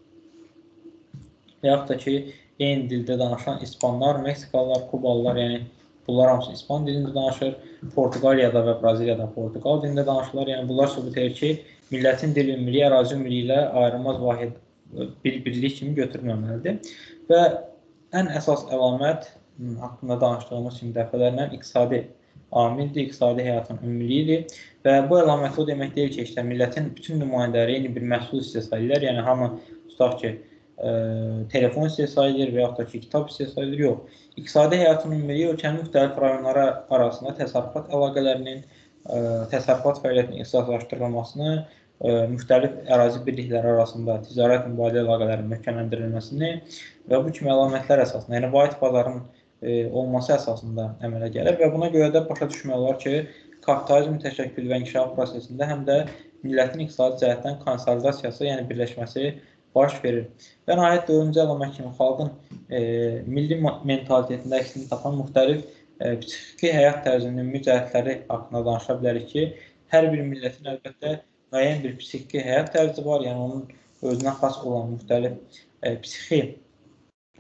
Və yaxud da ki, eyni dildə danışan İspanlar, Meksikalılar, Kubalılar, yəni bunlar hamısı İspan dilində danışır. Portuqaliyada və Braziliyada Portuqal dilində danışırlar. Yəni bunlar sübut edir ki, millətin dil ümummiliyi, ərazi ümummiliyi ilə ayrılmaz vahid bir birlik kimi götürülməməlidir. Və ən əsas əlamət haqqında danışdığımız kimi dəfələrlə iqtisadi amildir, iqtisadi həyatın ümummiliyidir. Və bu əlamət o demək deyil ki, işte, millətin bütün nümayəndələri eyni bir məhsul istehsal edir. Yəni hamı tutaq ki, e, telefon istehsal edir və yaxud da ki, kitab istehsal edir. Yox. İqtisadi həyatın ümummiliyi ölkənin müxtəlif rayonları arasında təsərrüfat əlaqələrinin, e, təsərrüfat fəaliyyətinin ixtisaslaşdırılmasını, e, müxtəlif ərazi birlikləri arasında ticarət mübadilə əlaqələrinin möhkəmləndirilməsini və bu kimi əlamətlər əsasında, yəni vahid bazarın e, olması əsasında əmələ gəlir və buna görə də başa düşmək olar ki, kapitalizm təşəkkül və inkişaf prosesində həm də millətin iqtisadi cəhətdən konsolidasiyası, yəni birləşməsi baş verir. Və nəhayət dördüncü əlamət kimi xalqın e, milli mentalitetində əksini tapan müxtəlif e, psixiki həyat tərzinin ümumi cəhətləri haqqında danışa bilərik ki, hər bir millətin əlbəttə müəyyən bir psixiki həyat tərzi var, yəni onun özünə xas olan müxtəlif e, psixi,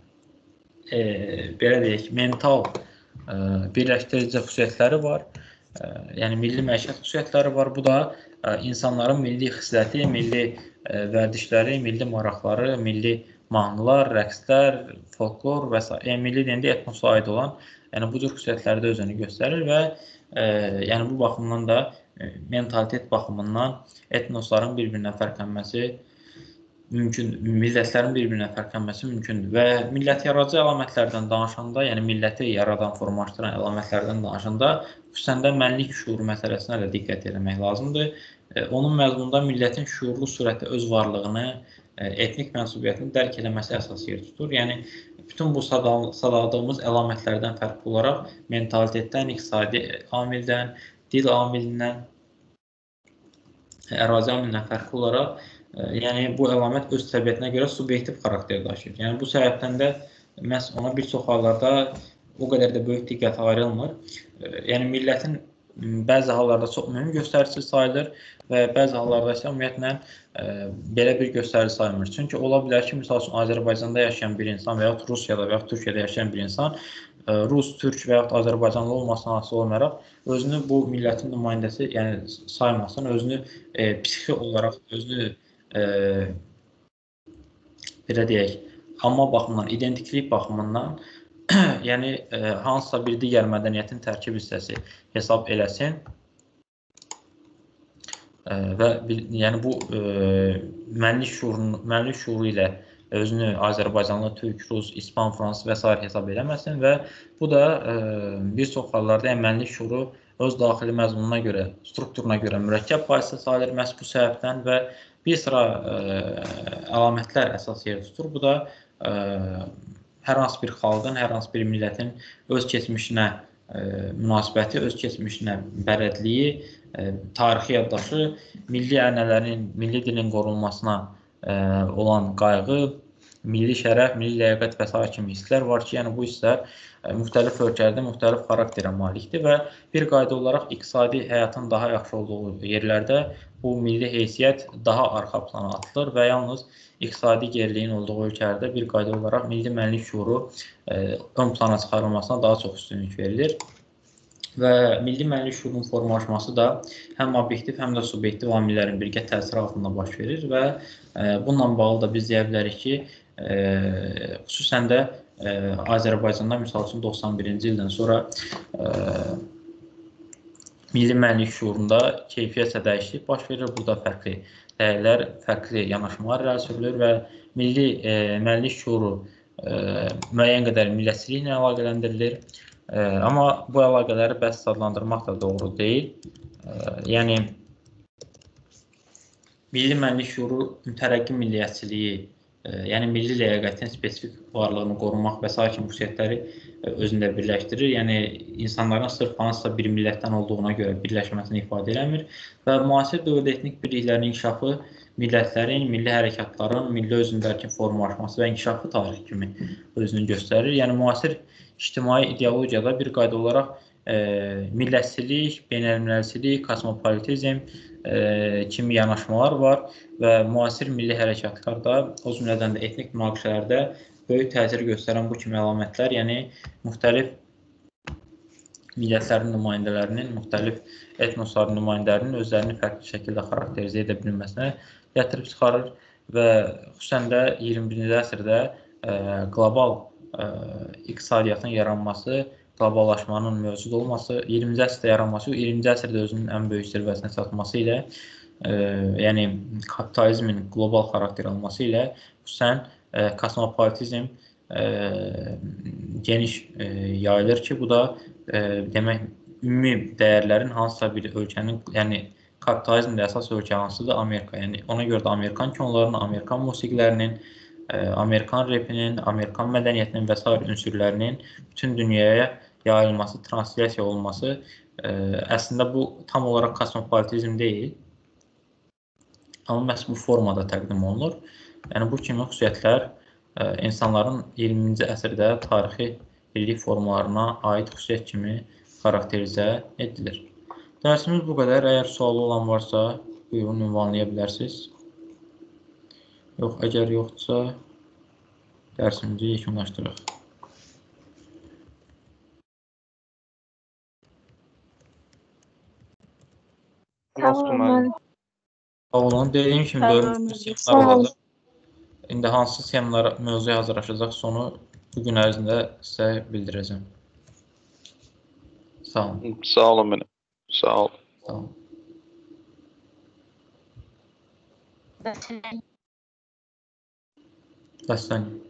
e, belə deyək, mental e, birləşdirici xüsusiyyətləri var e, yəni milli məişət xüsusiyyətləri var. Bu da e, insanların milli xisləti, milli e, vərdişləri, milli maraqları, milli mahnılar, rəqslər, folklor və s. Yəni milli deyəndə etnosa aid olan, yəni bu cür xüsusiyyətləri də özünü göstərir və e, yəni bu baxımdan da e, mentalitet baxımından etnosların bir-birindən fərqlənməsi mümkün, millətlərin bir-birinə fərqlənməsi mümkündür və millət yaradıcı əlamətlərdən danışanda, yəni milləti yaradan, formalaşdıran əlamətlərdən danışanda xüsusən də mənlik şuuru məsələsinə də diqqət etmək lazımdır. Onun məzmununda millətin şuurlu surətdə öz varlığını, etnik mənsubiyyətini dərk etməsi əsas yer tutur. Yəni bütün bu sadaladığımız əlamətlərdən fərqli olaraq mentalitetdən, iqtisadi amildən, dil amilindən, ərazi amilindən fərqli olaraq yəni bu əlamət öz təbiətinə görə subyektiv xarakter daşıyır. Yəni bu səbəbdən də məhz ona bir çox hallarda o qədər də böyük diqqət ayrılmır. Yəni millətin bəzi hallarda çox mühüm göstəricisi sayılır və bəzi hallarda isə ümumiyyətlə belə bir göstərici sayılmır. Çünki ola bilər ki, misal üçün Azərbaycanda yaşayan bir insan və yaxud Rusiyada və yaxud Türkiyədə yaşayan bir insan Rus, Türk və yaxud Azərbaycanlı olmasına asılı olmayaraq özünü bu millətin nümayəndəsi, yəni saymasın, özünü e, psixi olaraq, özünü e, belə deyək, amma baxımından, identiklik baxımından yəni e, hansısa bir digər mədəniyyətin tərkib hissəsi hesab eləsin e, və yəni bu e, mənlik şuuru, mənlik şuuru ilə özünü Azərbaycanlı, Türk, Rus, İspan, Fransız və s. hesab eləməsin və bu da e, bir çox hallarda yəni, mənlik şuuru öz daxili məzmununa görə, strukturuna görə mürəkkəb bahisi sayılır məhz bu səbəbdən və bir sıra e, əlamətlər əsas yer tutur. Bu da e, hər hansı bir xalqın, hər hansı bir millətin öz keçmişinə e, münasibəti, öz keçmişinə bələdliyi, e, tarixi yaddaşı, milli ənənələrin, milli dilin qorunmasına e, olan qayğı, milli şərəf, milli ləyaqət və s. kimi hisslər var ki, yəni bu hisslər e, müxtəlif ölkələrdə müxtəlif xarakterə malikdir və bir qayda olaraq iqtisadi həyatın daha yaxşı olduğu yerlərdə bu milli heysiyyət daha arxa plana atılır və yalnız iqtisadi geriliyin olduğu ölkələrdə bir qayda olaraq milli mənlik şuuru e, ön plana çıxarılmasına daha çox üstünlük verilir. Və milli mənlik şuurunun formalaşması da həm obyektiv, həm də subyektiv amillərin birgə təsiri altında baş verir və e, bununla bağlı da biz deyə bilərik ki, e, xüsusən də e, Azərbaycanda misal üçün doxsan birinci ildən sonra e, milli mənlik şuurunda keyfiyyətlə dəyişiklik baş verir. Burada fərqli dəyərlər, fərqli yanaşmalar irəli sürülür və milli e, mənlik şuuru e, müəyyən qədər millətçiliklə əlaqələndirilir. E, amma bu əlaqələri bəs adlandırmaq da doğru deyil. E, yəni, milli mənlik şuuru mütərəqqi milliyyətçiliyi, e, yəni milli ləyaqətin spesifik varlığını qorumaq və s. kimi xüsusiyyətləri özündə birləşdirir. Yəni, insanların sırf hansısa bir millətdən olduğuna görə birləşməsini ifadə eləmir və müasir dövrdə etnik birliklərin inkişafı millətlərin, milli hərəkatların, milli özündəki formalaşması və inkişafı tarixi kimi özünü göstərir. Yəni, müasir ictimai ideologiyada bir qayda olaraq e, millətçilik, beynəlmiləlçilik, kosmopolitizm e, kimi yanaşmalar var və müasir milli hərəkatlar da o cümlədən də etnik münaqişələrdə böyük təsir göstərən bu kimi əlamətlər, yəni müxtəlif millətlərin nümayəndələrinin, müxtəlif etnosların nümayəndələrinin özlərini fərqli şəkildə xarakterizə edə bilməsinə gətirib çıxarır və xüsusən də iyirmi birinci əsrdə e, qlobal e, iqtisadiyyatın yaranması, qloballaşmanın mövcud olması, iyirminci əsrdə yaranması, iyirminci əsrdə özünün ən böyük zirvəsinə çatması ilə, e, yəni kapitalizmin qlobal xarakter alması ilə xüsusən e, kosmopolitizm e, geniş e, yayılır ki, bu da e, demək ümumi dəyərlərin hansısa bir ölkənin, yəni kapitalizmdə əsas ölkə hansıdır? Amerika. Yəni ona görə də Amerikan kinolarının, Amerikan musiqilərinin, Amerikan repinin, Amerikan mədəniyyətinin və s. ünsürlərinin bütün dünyaya yayılması, translyasiya olması əslində bu tam olaraq kosmopolitizm deyil. Amma məhz bu formada təqdim olunur. Yəni bu kimi xüsusiyyətlər insanların iyirminci əsrdə tarixi birlik formalarına aid xüsusiyyət kimi xarakterizə edilir. Dərsimiz bu qədər. Əgər sualı olan varsa, buyurun, ünvanlaya bilərsiniz. Yox, əgər yoxdursa, dərsimizi yekunlaşdıraq. Tamam müəllim. Sağ olun. Dediyim kimi Sağ dördüncü olun. seminar Sağ olun. olacaq. İndi hansı seminar mövzuya hazırlaşacaq, sonu bu gün ərzində sizə bildirəcəm. Sağ olun. Sağ olun benim. Sağ olun. Sağ olun. До свидания.